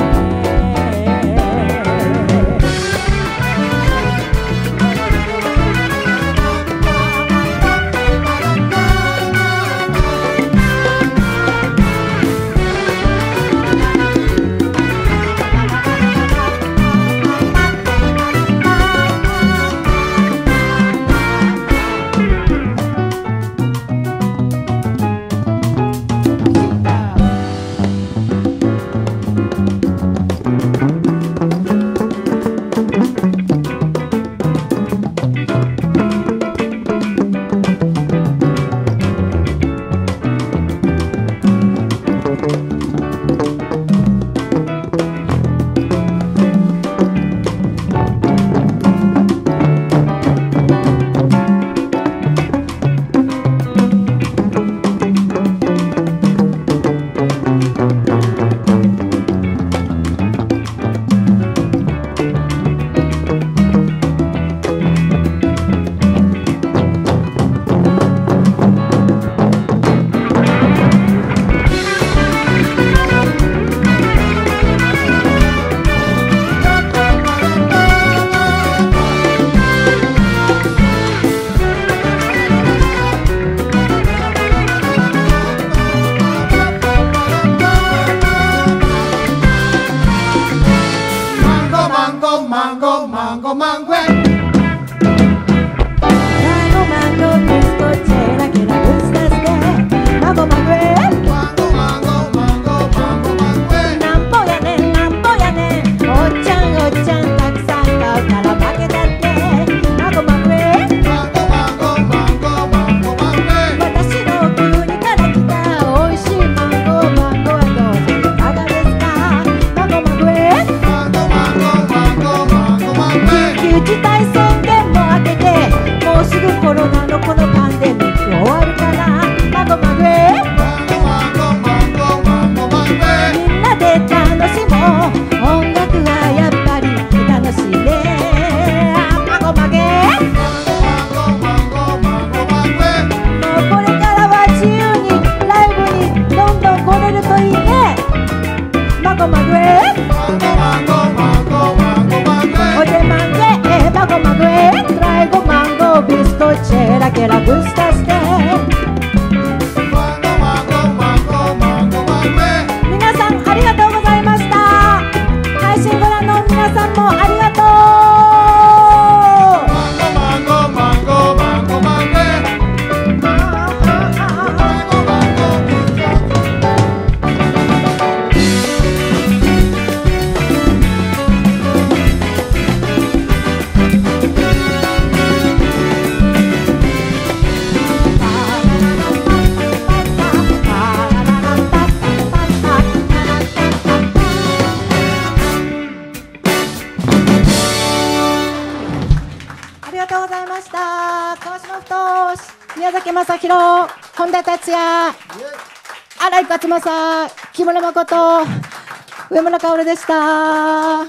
本田達也、新井勝正、木村誠、上村薫でした。あ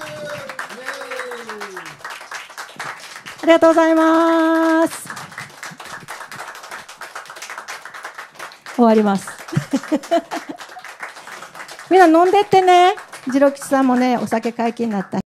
りがとうございます。終わります。みんな飲んでってね。次郎吉さんもね、お酒解禁になった。